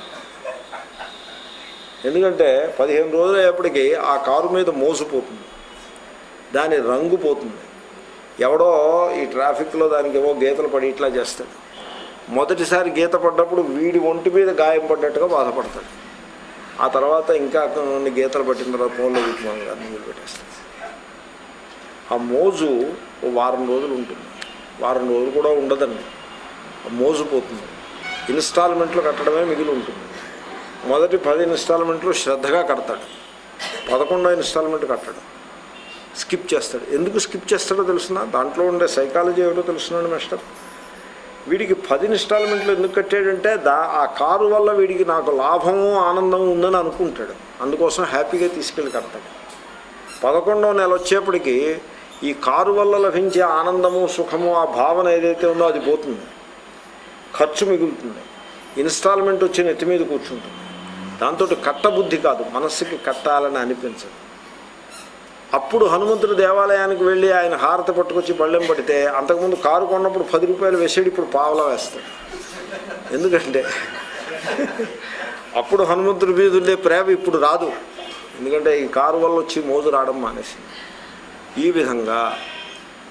S1: ఎందుకంటే 15 రోజులు అయ్యేప్పటికీ ఆ కారు మీద మోసపోతుంది, దాని రంగు పోతుంది. ఎవడో ఈ ట్రాఫిక్లో దానికి ఏవో గీతలు పడి ఇట్లా చేస్తాడు. మొదటిసారి గీత పడ్డప్పుడు వీడి ఒంటి మీద గాయం పడ్డట్టుగా బాధపడతాడు. ఆ తర్వాత ఇంకా కొన్ని గీతలు పట్టిన తర్వాత ఫోన్లో వీటిని నీళ్ళు పెట్టేస్తాడు. ఆ మోజు ఓ వారం రోజులు ఉంటుంది, వారం రోజులు కూడా ఉండదండి. ఆ మోజు పోతుంది. ఇన్స్టాల్మెంట్లు కట్టడమే మిగిలి ఉంటుంది. మొదటి 10 ఇన్స్టాల్మెంట్లు శ్రద్ధగా కడతాడు, 11వ ఇన్స్టాల్మెంట్ కట్టడు, స్కిప్ చేస్తాడు. ఎందుకు స్కిప్ చేస్తాడో తెలుసునా? దాంట్లో ఉండే సైకాలజీ ఏమిటో తెలుసున్నాడు మాస్టర్. వీడికి 10 ఇన్స్టాల్మెంట్లు ఎందుకు కట్టాడంటే ఆ కారు వల్ల వీడికి నాకు లాభము ఆనందము ఉందని అనుకుంటాడు. అందుకోసం హ్యాపీగా తీసుకెళ్ళి కడతాడు. 11వ నెల వచ్చేప్పటికి ఈ కారు వల్ల లభించే ఆనందము సుఖము ఆ భావన ఏదైతే ఉందో అది పోతుంది, ఖర్చు మిగులుతుంది. ఇన్స్టాల్మెంట్ వచ్చి నెత్తి మీద కూర్చుంటుంది. దాంతో కట్టబుద్ధి కాదు, మనస్సుకి కట్టాలని అనిపించదు. అప్పుడు హనుమంతుడు దేవాలయానికి వెళ్ళి ఆయన హారతి పట్టుకొచ్చి బళ్ళెం పడితే అంతకుముందు కారు కొన్నప్పుడు 10 రూపాయలు వేసాడు, ఇప్పుడు పావలా వేస్తాడు. ఎందుకంటే అప్పుడు హనుమంతుడి మీద ఉండే ప్రేమ ఇప్పుడు రాదు, ఎందుకంటే ఈ కారు వల్ల వచ్చి మోజు రావడం మానేసింది. ఈ విధంగా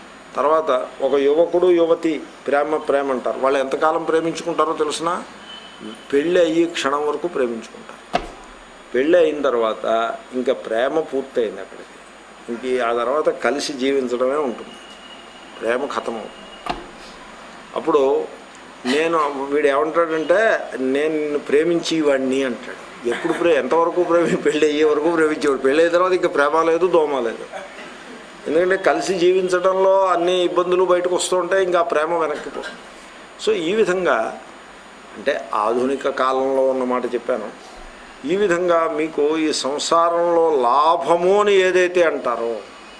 S1: తర్వాత ఒక యువకుడు యువతి ప్రేమ అంటారు. వాళ్ళు ఎంతకాలం ప్రేమించుకుంటారో తెలుసునా? పెళ్ళి అయ్యి క్షణం వరకు ప్రేమించుకుంటారు. పెళ్ళి అయిన తర్వాత ఇంకా ప్రేమ పూర్తయింది అక్కడికి. ఇంక ఆ తర్వాత కలిసి జీవించడమే ఉంటుంది, ప్రేమ ఖతమవుతుంది. అప్పుడు వీడు ఏమంటాడంటే నేను నిన్ను ప్రేమించేవాడిని అంటాడు. ఎప్పుడు ఎంతవరకు పెళ్ళి అయ్యే వరకు ప్రేమించేవాడు. పెళ్ళి అయిన తర్వాత ఇంకా ప్రేమ లేదు, దోమ లేదు. ఎందుకంటే కలిసి జీవించడంలో అన్ని ఇబ్బందులు బయటకు వస్తూ ఉంటాయి, ఇంకా ప్రేమ వెనక్కిపోతుంది. సో ఈ విధంగా, అంటే ఆధునిక కాలంలో ఉన్నమాట చెప్పాను. ఈ విధంగా మీకు ఈ సంసారంలో లాభము అని ఏదైతే అంటారో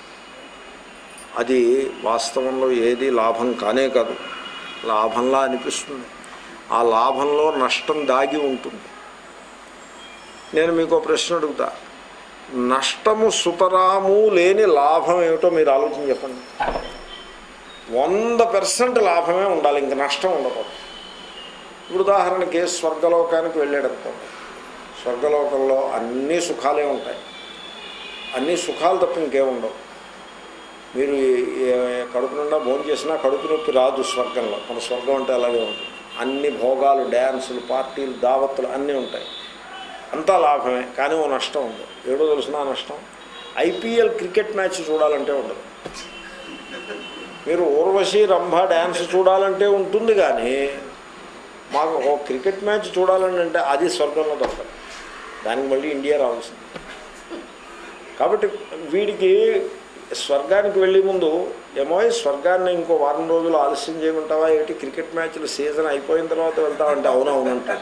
S1: అది వాస్తవంలో ఏది లాభం కానే కాదు, లాభంలా అనిపిస్తుంది. ఆ లాభంలో నష్టం దాగి ఉంటుంది. నేను మీకు ప్రశ్న అడుగుతా, నష్టము సుతరాము లేని లాభం ఏమిటో మీరు ఆలోచన చెప్పండి. 100% లాభమే ఉండాలి, ఇంక నష్టం ఉండకూడదు. ఇప్పుడు ఉదాహరణకి స్వర్గలోకానికి వెళ్ళాడు అనుకోండి. స్వర్గలోకంలో అన్ని సుఖాలే ఉంటాయి, అన్ని సుఖాలు తప్ప ఇంకేముండవు. మీరు కడుపు నిండా భోజనం చేసినా కడుపు నొప్పి రాదు స్వర్గంలో. మన స్వర్గం అంటే అలాగే ఉంటుంది. అన్ని భోగాలు, డ్యాన్సులు, పార్టీలు, దావత్తులు అన్నీ ఉంటాయి. అంతా లాభమే, కానీ ఓ నష్టం ఉంది. ఏడో తెలిసిన నష్టం, ఐపీఎల్ క్రికెట్ మ్యాచ్ చూడాలంటే ఉండదు. మీరు ఊర్వశి రంభ డ్యాన్స్ చూడాలంటే ఉంటుంది, కానీ మాకు ఓ క్రికెట్ మ్యాచ్ చూడాలని అంటే అది స్వర్గంలో దొరకదు. దానికి మళ్ళీ ఇండియా రావాల్సింది. కాబట్టి వీడికి స్వర్గానికి వెళ్ళే ముందు ఏమో స్వర్గాన్ని ఇంకో వారం రోజులు ఆలస్యం చేయమంటావా ఏంటి, క్రికెట్ మ్యాచ్లు సీజన్ అయిపోయిన తర్వాత వెళ్తామంటే అవునవునంటాడు.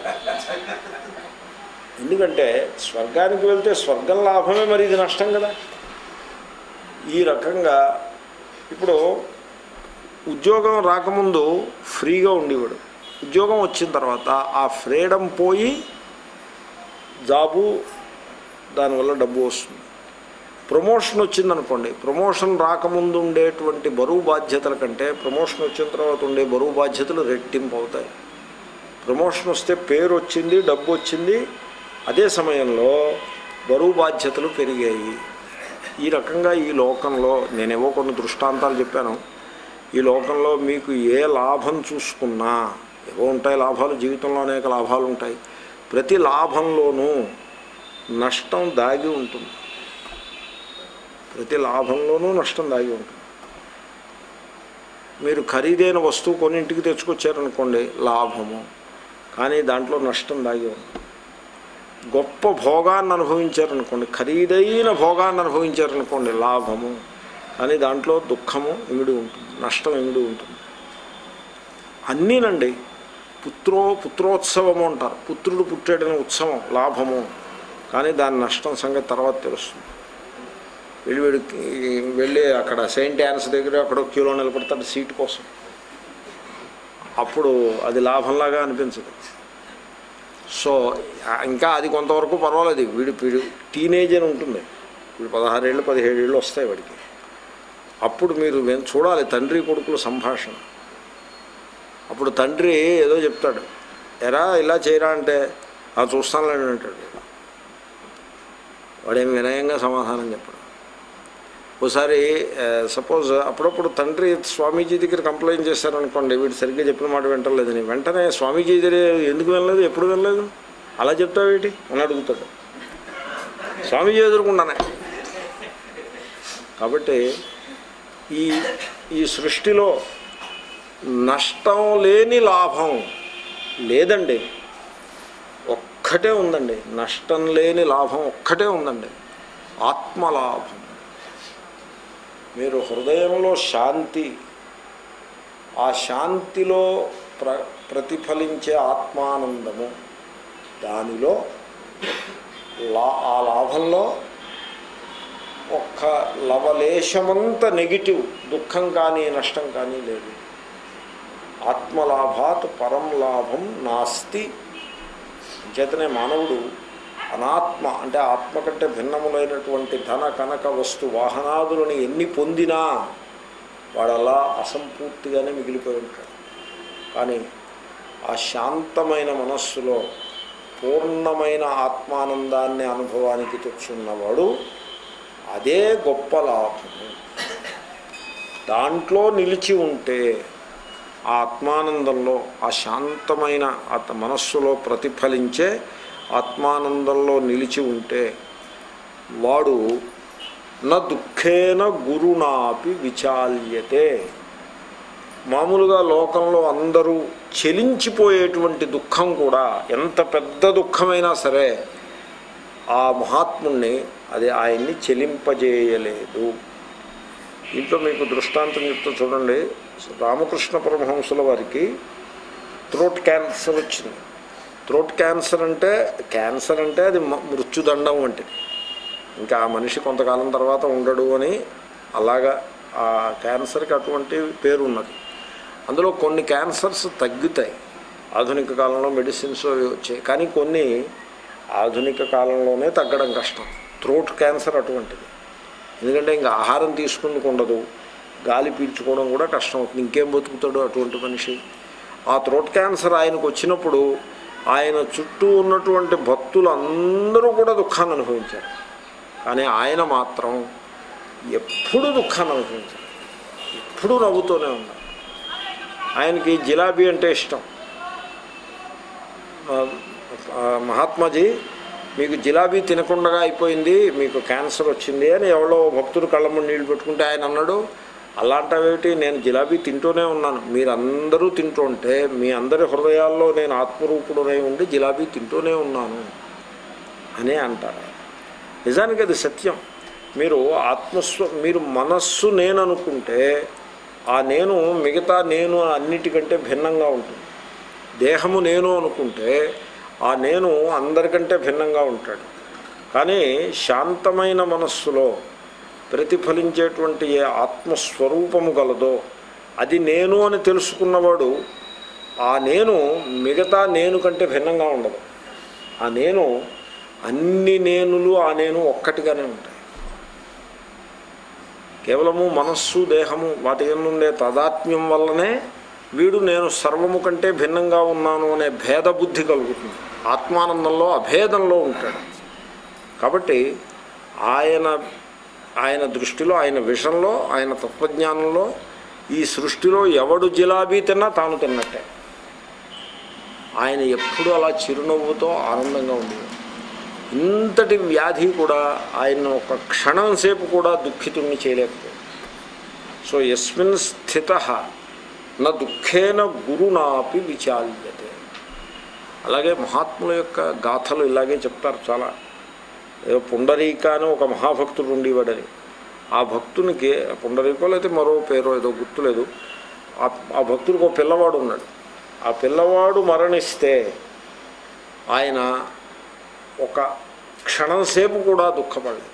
S1: ఎందుకంటే స్వర్గానికి వెళ్తే స్వర్గం లాభమే, మరి ఇది నష్టం కదా. ఈ రకంగా ఇప్పుడు ఉద్యోగం రాకముందు ఫ్రీగా ఉండేవాడు. ఉద్యోగం వచ్చిన తర్వాత ఆ ఫ్రీడమ్ పోయి జాబు, దానివల్ల డబ్బు వస్తుంది. ప్రమోషన్ వచ్చిందనుకోండి, ప్రమోషన్ రాకముందు ఉండేటువంటి బరువు బాధ్యతల కంటే ప్రమోషన్ వచ్చిన తర్వాత ఉండే బరువు బాధ్యతలు రెట్టింపు అవుతాయి. ప్రమోషన్ వస్తే పేరు వచ్చింది, డబ్బు వచ్చింది, అదే సమయంలో బరువు బాధ్యతలు పెరిగాయి. ఈ రకంగా ఈ లోకంలో నేనేవో కొన్ని దృష్టాంతాలు చెప్పాను. ఈ లోకంలో మీకు ఏ లాభం చూసుకున్నా, ఏవో ఉంటాయి లాభాలు, జీవితంలో అనేక లాభాలు ఉంటాయి. ప్రతి లాభంలోనూ నష్టం దాగి ఉంటుంది. ప్రతి లాభంలోనూ నష్టం దాగి ఉంటుంది. మీరు ఖరీదైన వస్తువు కొని ఇంటికి తెచ్చుకొచ్చారనుకోండి, లాభము, కానీ దాంట్లో నష్టం దాగి ఉంటుంది. గొప్ప భోగాన్ని అనుభవించారనుకోండి, ఖరీదైన భోగాన్ని అనుభవించారనుకోండి, లాభము, కానీ దాంట్లో దుఃఖము ఇమిడి ఉంటుంది, నష్టం ఇమిడి ఉంటుంది. అన్నీనండి. పుత్రోత్సవము అంటారు. పుత్రుడు పుట్టాడనే ఉత్సవం లాభము, కానీ దాని నష్టం సంగతి తర్వాత తెలుస్తుంది. వెళ్ళి అక్కడ సెయింట్ యాన్స్ దగ్గర అక్కడ క్యూలో నిలబడతాడు సీటు కోసం. అప్పుడు అది లాభంలాగా అనిపించదు. సో ఇంకా అది కొంతవరకు పర్వాలేదు. వీడు టీనేజ్ అని ఉంటుంది. వీడు 16 ఏళ్ళు 17 ఏళ్ళు వస్తాయి వాడికి. అప్పుడు మీరు చూడాలి తండ్రి కొడుకుల సంభాషణ. అప్పుడు తండ్రి ఏదో చెప్తాడు, ఎరా ఇలా చేయరా అంటే చూస్తానులేండి అంటాడు. వాడేమి వినయంగా సమాధానం చెప్పాడు. ఒకసారి సపోజ్ అప్పుడప్పుడు తండ్రి స్వామీజీ దగ్గర కంప్లైంట్ చేశారనుకోండి, వీడు సరిగ్గా చెప్పిన మాట వింటలేదని, వెంటనే స్వామీజీ దగ్గర ఎందుకు వినలేదు, ఎప్పుడు వినలేదు, అలా చెప్తావేటి అని అడుగుతాడు స్వామీజీ ఎదురుకుండానే. కాబట్టి ఈ సృష్టిలో నష్టం లేని లాభం లేదండి, ఒక్కటే ఉందండి. నష్టం లేని లాభం ఒక్కటే ఉందండి, ఆత్మలాభం. మీరు హృదయంలో శాంతి, ఆ శాంతిలో ప్రతిఫలించే ఆత్మానందము, దానిలో ఆ లాభంలో ఒక్క లవలేశమంత నెగిటివ్ దుఃఖం కానీ నష్టం కానీ లేదు. ఆత్మలాభాత్ పరం లాభం నాస్తి. చేతనే మానవుడు అనాత్మ అంటే ఆత్మ కంటే భిన్నములైనటువంటి ధన కనక వస్తు వాహనాదులను ఎన్ని పొందినా వాడలా అసంపూర్తిగానే మిగిలిపోయి ఉంటాడు. కానీ ఆ శాంతమైన మనస్సులో పూర్ణమైన ఆత్మానందాన్ని అనుభవానికి తెచ్చున్నవాడు అదే గొప్ప లాభము. దాంట్లో నిలిచి ఉంటే ఆ ఆత్మానందంలో, ఆ శాంతమైన మనస్సులో ప్రతిఫలించే ఆత్మానందంలో నిలిచి ఉంటే వాడు నా దుఃఖేన గురుణాపి విచాల్యతే. మామూలుగా లోకంలో అందరూ చెలించిపోయేటువంటి దుఃఖం కూడా, ఎంత పెద్ద దుఃఖమైనా సరే ఆ మహాత్ముణ్ణి అది ఆయన్ని చెలింపజేయలేదు. ఇంట్లో మీకు దృష్టాంతం చెప్తూ చూడండి. రామకృష్ణ పరమహంసుల వారికి థ్రోట్ క్యాన్సర్ వచ్చింది. థ్రోట్ క్యాన్సర్ అంటే అది మృత్యుదండం వంటిది. ఇంకా ఆ మనిషి కొంతకాలం తర్వాత ఉండడు అని అలాగా ఆ క్యాన్సర్కి అటువంటి పేరు ఉన్నది. అందులో కొన్ని క్యాన్సర్స్ తగ్గుతాయి, ఆధునిక కాలంలో మెడిసిన్స్ వచ్చాయి. కానీ కొన్ని ఆధునిక కాలంలోనే తగ్గడం కష్టం. థ్రోట్ క్యాన్సర్ అటువంటిది. ఎందుకంటే ఇంకా ఆహారం తీసుకుందుకు ఉండదు, గాలి పీల్చుకోవడం కూడా కష్టం అవుతుంది. ఇంకేం బతుకుతాడు అటువంటి మనిషి. ఆ థ్రోట్ క్యాన్సర్ ఆయనకు వచ్చినప్పుడు ఆయన చుట్టూ ఉన్నటువంటి భక్తులు అందరూ కూడా దుఃఖాన్ని అనుభవించారు. కానీ ఆయన మాత్రం ఎప్పుడూ దుఃఖాన్ని అనుభవించారు, ఎప్పుడూ నవ్వుతూనే ఉన్నారు. ఆయనకి జిలాబీ అంటే ఇష్టం. మహాత్మాజీ మీకు జిలాబీ తినకుండా అయిపోయింది, మీకు క్యాన్సర్ వచ్చింది అని ఎవరో భక్తుడు కళ్ళమ్మడి నీళ్ళు పెట్టుకుంటే ఆయన అన్నాడు, అలాంటివేమిటి, నేను జిలాబీ తింటూనే ఉన్నాను, మీరందరూ తింటుంటే మీ అందరి హృదయాల్లో నేను ఆత్మరూపుడునై ఉండి జిలాబీ తింటూనే ఉన్నాను అనే అంటారు. నిజానికి అది సత్యం. మీరు మీరు మనస్సు నేను అనుకుంటే ఆ నేను మిగతా నేను అన్నిటికంటే భిన్నంగా ఉంటుంది. దేహము నేను అనుకుంటే ఆ నేను అందరికంటే భిన్నంగా ఉంటాడు. కానీ శాంతమైన మనస్సులో ప్రతిఫలించేటువంటి ఏ ఆత్మస్వరూపము గలదో అది నేను అని తెలుసుకున్నవాడు ఆ నేను మిగతా నేను కంటే భిన్నంగా ఉండదు. ఆ నేను అన్ని నేనులు ఆ నేను ఒక్కటిగానే ఉంటాయి. కేవలము మనస్సు దేహము వాటి నుండే తాదాత్మ్యం వల్లనే వీడు నేను సర్వము కంటే భిన్నంగా ఉన్నాను అనే భేద బుద్ధి కలుగుతుంది. ఆత్మానందంలో అభేదంలో ఉంటాడు. కాబట్టి ఆయన దృష్టిలో, ఆయన విషయంలో, ఆయన తత్వజ్ఞానంలో ఈ సృష్టిలో ఎవడు జిలాబీ తిన్నా తాను తిన్నట్టే. ఆయన ఎప్పుడూ అలా చిరునవ్వుతో ఆనందంగా ఉండేవాడు. ఇంతటి వ్యాధి కూడా ఆయన ఒక క్షణం సేపు కూడా దుఃఖితుణ్ణి చేయలేకపోయాడు. సో యస్మిన్ స్థితః నా దుఃఖేన గురునాపి విచాల్యతే. అలాగే మహాత్ముల యొక్క గాథలు ఇలాగే చెప్తారు చాలా. ఏదో పుండరీక అని ఒక మహాభక్తుడు ఉండేవాడని, ఆ భక్తునికి పుండరీకో లేకపోతే మరో పేరో ఏదో గుర్తులేదు, ఆ భక్తుడికి ఒక పిల్లవాడు ఉన్నాడు. ఆ పిల్లవాడు మరణిస్తే ఆయన ఒక క్షణం సేపు కూడా దుఃఖపడలేదు.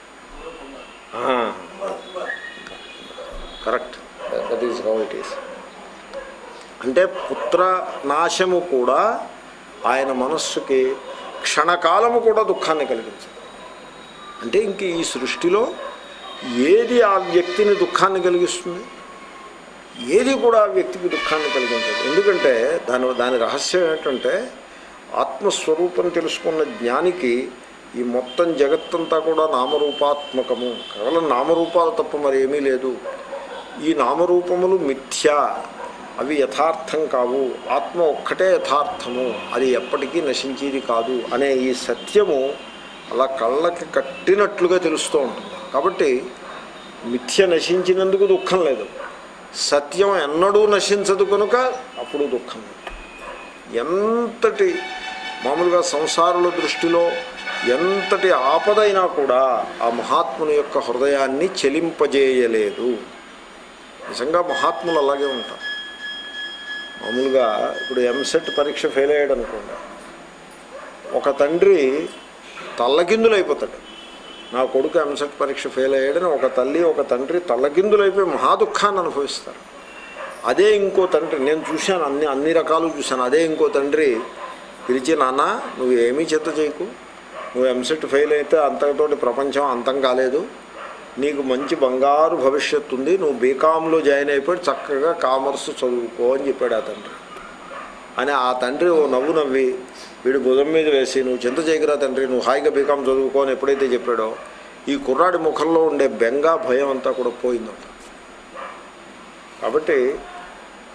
S1: Correct, that is how it is. అంటే పుత్ర నాశము కూడా ఆయన మనస్సుకి క్షణకాలము కూడా దుఃఖాన్ని కలిగించదు. అంటే ఇంక ఈ సృష్టిలో ఏది ఆ వ్యక్తిని దుఃఖాన్ని కలిగిస్తుంది? ఏది కూడా ఆ వ్యక్తికి దుఃఖాన్ని కలిగించదు. ఎందుకంటే దాని రహస్యం ఏంటంటే ఆత్మస్వరూపం తెలుసుకున్న జ్ఞానికి ఈ మొత్తం జగత్తంతా కూడా నామరూపాత్మకము, కేవలం నామరూపాలు తప్ప మరి ఏమీ లేదు. ఈ నామరూపములు మిథ్య, అవి యథార్థం కావు, ఆత్మ ఒక్కటే యథార్థము, అది ఎప్పటికీ నశించేది కాదు అనే ఈ సత్యము అలా కళ్ళకి కట్టినట్లుగా తెలుస్తూ ఉంటుంది. కాబట్టి మిథ్య నశించినందుకు దుఃఖం లేదు, సత్యం ఎన్నడూ నశించదు కనుక అప్పుడు దుఃఖం. ఎంతటి మామూలుగా సంసారుల దృష్టిలో ఎంతటి ఆపదైనా కూడా ఆ మహాత్ముని యొక్క హృదయాన్ని చెలింపజేయలేదు. నిజంగా మహాత్ములు అలాగే ఉంటారు. మామూలుగా ఇప్పుడు ఎంసెట్ పరీక్ష ఫెయిల్ అయ్యాడు అనుకోండి, ఒక తండ్రి తల్లకిందులైపోతాడు. నా కొడుకు ఎంసెట్ పరీక్ష ఫెయిల్ అయ్యాడని ఒక తల్లి ఒక తండ్రి తల్లకిందులైపోయి మహాదుఖాన్ని అనుభవిస్తారు. అదే ఇంకో తండ్రి, నేను చూశాను, అన్ని రకాలు చూశాను. అదే ఇంకో తండ్రి పిలిచి, నాన్న నువ్వు ఏమీ చింత చేయకు, నువ్వు ఎంసెట్ ఫెయిల్ అయితే అంతటితోటి ప్రపంచం అంతం కాలేదు, నీకు మంచి బంగారు భవిష్యత్తు ఉంది, నువ్వు బీకామ్లో జాయిన్ అయిపోయి చక్కగా కామర్స్ చదువుకో అని చెప్పాడు ఆ తండ్రి. అని ఆ తండ్రి ఓ నవ్వు నవ్వి వీడు భుజం మీద వేసి, నువ్వు చింత చేయకురా తండ్రి, నువ్వు హాయిగా బీకామ్ చదువుకో అని ఎప్పుడైతే చెప్పాడో ఈ కుర్రాడి ముఖంలో ఉండే బెంగ భయం అంతా కూడా పోయిందంట. కాబట్టి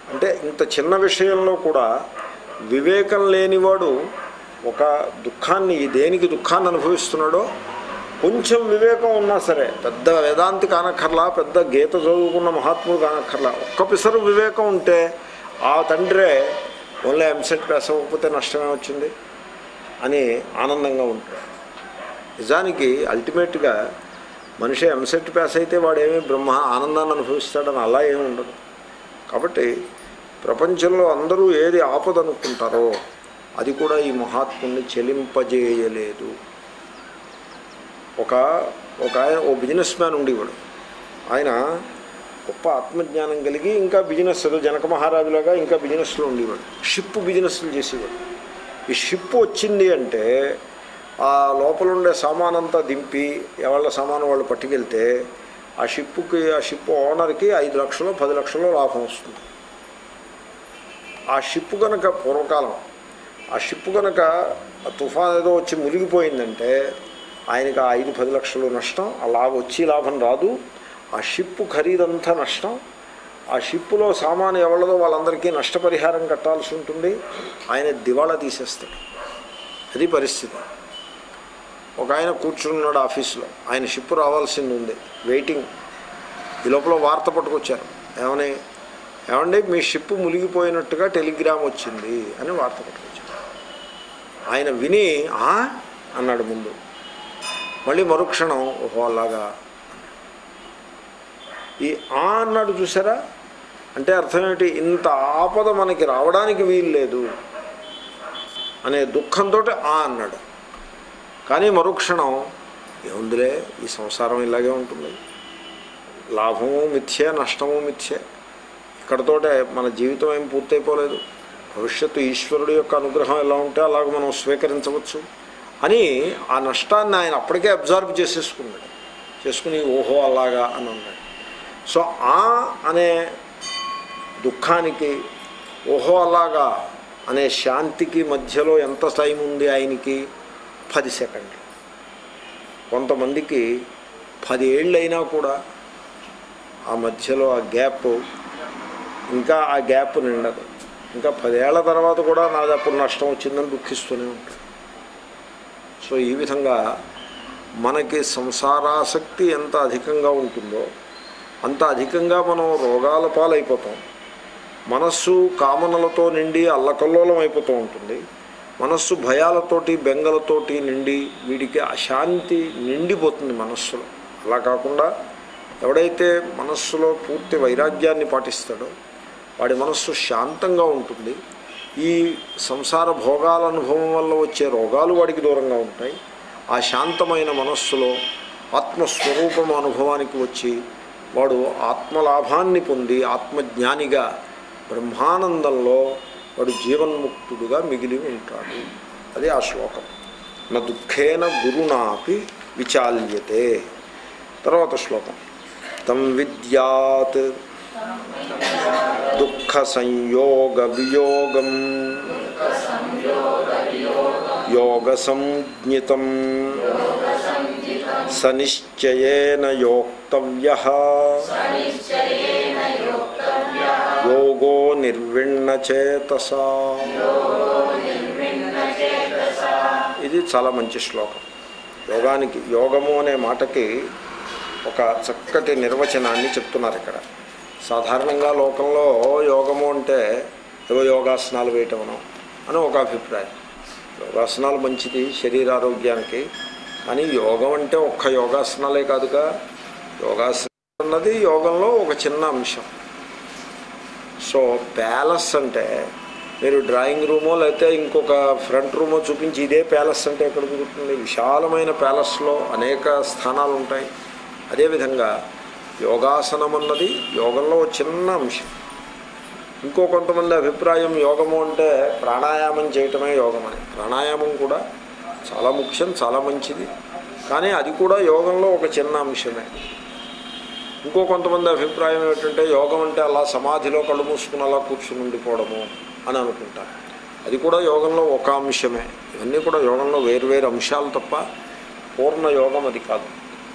S1: అంటే ఇంత చిన్న విషయంలో కూడా వివేకం లేనివాడు ఒక దుఃఖాన్ని, దేనికి దుఃఖాన్ని అనుభవిస్తున్నాడో కొంచెం వివేకం ఉన్నా సరే, పెద్ద వేదాంతి కానక్కర్లా, పెద్ద గీత చదువుకున్న మహాత్ముడు కానక్కర్లా, ఒక్క పిసరు వివేకం ఉంటే ఆ తండ్రే ఓన్లీ ఎంసెట్ పాస్ అవ్వకపోతే నష్టమే వచ్చింది అని ఆనందంగా ఉంటాడు. నిజానికి అల్టిమేట్గా మనిషి ఎంసెట్ పాస్ అయితే వాడేమీ బ్రహ్మ ఆనందాన్ని అనుభవిస్తాడని అలా ఏమి ఉండదు. కాబట్టి ప్రపంచంలో అందరూ ఏది ఆపదనుకుంటారో అది కూడా ఈ మహాత్ముని చెలింపజేయలేదు. ఆయన ఓ బిజినెస్ మ్యాన్ ఉండేవాడు. ఆయన గొప్ప ఆత్మజ్ఞానం కలిగి ఇంకా బిజినెస్, జనక మహారాజులాగా ఇంకా బిజినెస్లో ఉండేవాడు. షిప్ బిజినెస్లు చేసేవాడు. ఈ షిప్ వచ్చింది అంటే ఆ లోపల ఉండే సామానంతా దింపి ఎవళ్ళ సామాను వాళ్ళు పట్టుకెళ్తే ఆ షిప్ ఓనర్కి 5 లక్షలు 10 లక్షలు లాభం వస్తుంది. ఆ షిప్ కనుక పూర్వకాలం ఆ షిప్ కనుక తుఫాన్ ఏదో వచ్చి మునిగిపోయిందంటే ఆయనకి ఆ 5-10 లక్షలు నష్టం, ఆ లాభం రాదు. ఆ షిప్ ఖరీదంతా నష్టం. ఆ షిప్పులో సామాను ఎవరిదో వాళ్ళందరికీ నష్టపరిహారం కట్టాల్సి ఉంటుంది. ఆయన దివాళా తీసేస్తాడు. అది పరిస్థితి. ఒక ఆయన కూర్చున్నాడు ఆఫీస్లో, ఆయన షిప్ రావాల్సింది ఉంది, వెయిటింగ్. ఈ లోపల వార్త పట్టుకొచ్చారు, ఏమండి మీ షిప్ మునిగిపోయినట్టుగా టెలిగ్రామ్ వచ్చింది అని వార్త పట్టుకొచ్చారు. ఆయన విని అన్నాడు ముందు, మళ్ళీ మరుక్షణం ఓహో అలాగా ఈ అన్నాడు. చూసారా అంటే అర్థం ఏంటి? ఇంత ఆపద మనకి రావడానికి వీలు లేదు అనే దుఃఖంతో అన్నాడు. కానీ మరుక్షణం ఏముందిలే, ఈ సంసారం ఇలాగే ఉంటుంది, లాభము మిథ్యే నష్టము మిథ్యే, ఇక్కడతోటే మన జీవితం ఏం పూర్తయిపోలేదు, భవిష్యత్తు ఈశ్వరుడు యొక్క అనుగ్రహం ఎలా ఉంటే అలాగ మనం స్వీకరించవచ్చు అని ఆ నష్టాన్ని ఆయన అప్పటికే అబ్జర్వ్ చేసుకుని ఓహో అలాగా అని అన్నాడు. సో అనే దుఃఖానికి ఓహో అలాగా అనే శాంతికి మధ్యలో ఎంత టైం ఉంది ఆయనకి? 10 సెకండ్లు. కొంతమందికి 10 ఏళ్ళైనా కూడా ఆ మధ్యలో ఆ గ్యాప్, ఇంకా ఆ గ్యాప్ నిండదు. ఇంకా 10 ఏళ్ల తర్వాత కూడా నాది అప్పుడు నష్టం వచ్చిందని దుఃఖిస్తూనే ఉంటాడు. సో ఈ విధంగా మనకి సంసారాసక్తి ఎంత అధికంగా ఉంటుందో అంత అధికంగా మనం రోగాల పాలైపోతాం. మనస్సు కామనలతో నిండి అల్లకల్లోలం అయిపోతూ ఉంటుంది. మనస్సు భయాలతోటి బెంగలతోటి నిండి వీడికి అశాంతి నిండిపోతుంది మనస్సులో. అలా కాకుండా ఎవడైతే మనస్సులో పూర్తి వైరాగ్యాన్ని పాటిస్తాడో వాడి మనస్సు శాంతంగా ఉంటుంది. ఈ సంసార భోగాల అనుభవం వల్ల వచ్చే రోగాలు వాడికి దూరంగా ఉంటాయి. ఆ శాంతమైన మనస్సులో ఆత్మస్వరూపం అనుభవానికి వచ్చి వాడు ఆత్మలాభాన్ని పొంది ఆత్మజ్ఞానిగా బ్రహ్మానందంలో వాడు జీవన్ముక్తుడుగా మిగిలి ఉంటాడు. అది ఆ శ్లోకం. నా దుఃఖేన గురునాపి విచాల్యతే. తర్వాత శ్లోకం. తం విద్యాత్ దుఃఖ సంయోగ వియోగం యోగ సంజ్ఞితం సనిశ్చయేన యోక్తవ్యః యోగో నిర్విణ్ణచేతసా. ఇది చాలా మంచి శ్లోకం. యోగము అనే మాటకి ఒక చక్కటి నిర్వచనాన్ని చెప్తున్నారు ఇక్కడ. సాధారణంగా లోకంలో యోగము అంటే ఏవో యోగాసనాలు వేయటమనో అని ఒక అభిప్రాయం. యోగాసనాలు మంచిది శరీరారోగ్యానికి, కానీ యోగం అంటే ఒక్క యోగాసనాలే కాదుగా. యోగాసనం అన్నది యోగంలో ఒక చిన్న అంశం. సో ప్యాలెస్ అంటే మీరు డ్రాయింగ్ రూమో లేకపోతే ఇంకొక ఫ్రంట్ రూమో చూపించి ఇదే ప్యాలెస్ అంటే ఎక్కడ కుదురుతుంది? విశాలమైన ప్యాలెస్లో అనేక స్థానాలు ఉంటాయి. అదేవిధంగా యోగాసనం అన్నది యోగంలో చిన్న అంశం. ఇంకో కొంతమంది అభిప్రాయం యోగము అంటే ప్రాణాయామం చేయటమే యోగం అని. ప్రాణాయామం కూడా చాలా ముఖ్యం, చాలా మంచిది, కానీ అది కూడా యోగంలో ఒక చిన్న అంశమే. ఇంకో కొంతమంది అభిప్రాయం ఏంటంటే యోగం అంటే అలా సమాధిలో కళ్ళు మూసుకుని అలా కూర్చుని ఉండిపోవడము అని అనుకుంటారు. అది కూడా యోగంలో ఒక అంశమే. ఇవన్నీ కూడా యోగంలో వేరువేరు అంశాలు తప్ప పూర్ణ యోగం అది కాదు.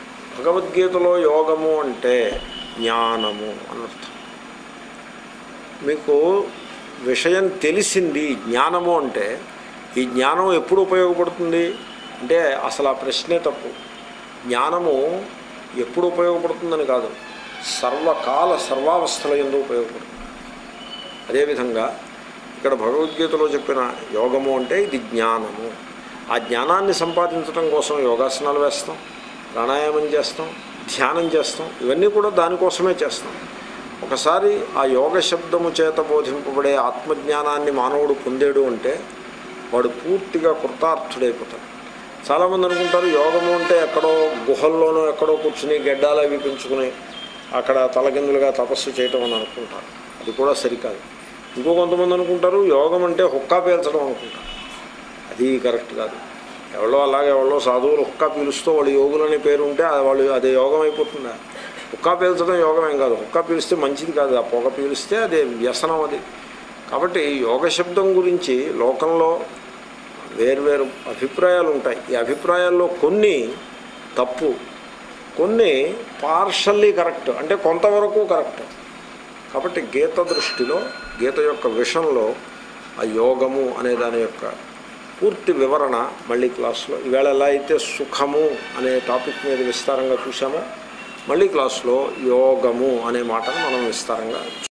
S1: భగవద్గీతలో యోగము అంటే జ్ఞానము అనర్థం. మీకు విషయం తెలిసింది జ్ఞానము అంటే ఈ జ్ఞానం ఎప్పుడు ఉపయోగపడుతుంది అంటే అసలు ఆ ప్రశ్నే తప్పు. జ్ఞానము ఎప్పుడు ఉపయోగపడుతుందని కాదు, సర్వకాల సర్వావస్థల యందు ఉపయోగపడుతుంది. అదేవిధంగా ఇక్కడ భగవద్గీతలో చెప్పిన యోగము అంటే ఇది జ్ఞానము. ఆ జ్ఞానాన్ని సంపాదించడం కోసం యోగాసనాలు వేస్తాం, ప్రాణాయామం చేస్తాం, ధ్యానం చేస్తాం, ఇవన్నీ కూడా దానికోసమే చేస్తాం. ఒకసారి ఆ యోగ శబ్దము చేత బోధింపబడే ఆత్మజ్ఞానాన్ని మానవుడు పొందేడు అంటే వాడు పూర్తిగా కృతార్థుడైపోతాడు. చాలామంది అనుకుంటారు యోగము అంటే ఎక్కడో గుహల్లోనో ఎక్కడో కూర్చుని గెడ్డాలు అవి పెంచుకుని అక్కడ తలకిందులుగా తపస్సు చేయటం అని అనుకుంటారు. అది కూడా సరికాదు. ఇంకో కొంతమంది అనుకుంటారు యోగం అంటే హుక్కా పీల్చడం అనుకుంటారు. అది కరెక్ట్ కాదు. ఎవరో అలాగే ఎవరో సాధువులు హుక్కా పీలుస్తూ వాళ్ళు యోగులని పేరు ఉంటే వాళ్ళు అదే యోగం అయిపోతుందా? హుక్కా పీల్చడం యోగం ఏం కాదు. హుక్కా పీలిస్తే మంచిది కాదు, ఆ పొగ పీలిస్తే అదే వ్యసనం అది. కాబట్టి యోగ శబ్దం గురించి లోకంలో వేర్వేరు అభిప్రాయాలు ఉంటాయి. ఈ అభిప్రాయాల్లో కొన్ని తప్పు, కొన్ని పార్షల్లీ కరెక్ట్, అంటే కొంతవరకు కరెక్ట్. కాబట్టి గీత దృష్టిలో, గీత యొక్క విషయంలో ఆ యోగము అనే దాని యొక్క పూర్తి వివరణ మళ్ళీ క్లాసులో, ఈవేళ ఎలా అయితే సుఖము అనే టాపిక్ మీద విస్తారంగా చూసామో మళ్ళీ క్లాసులో యోగము అనే మాటను మనం విస్తారంగా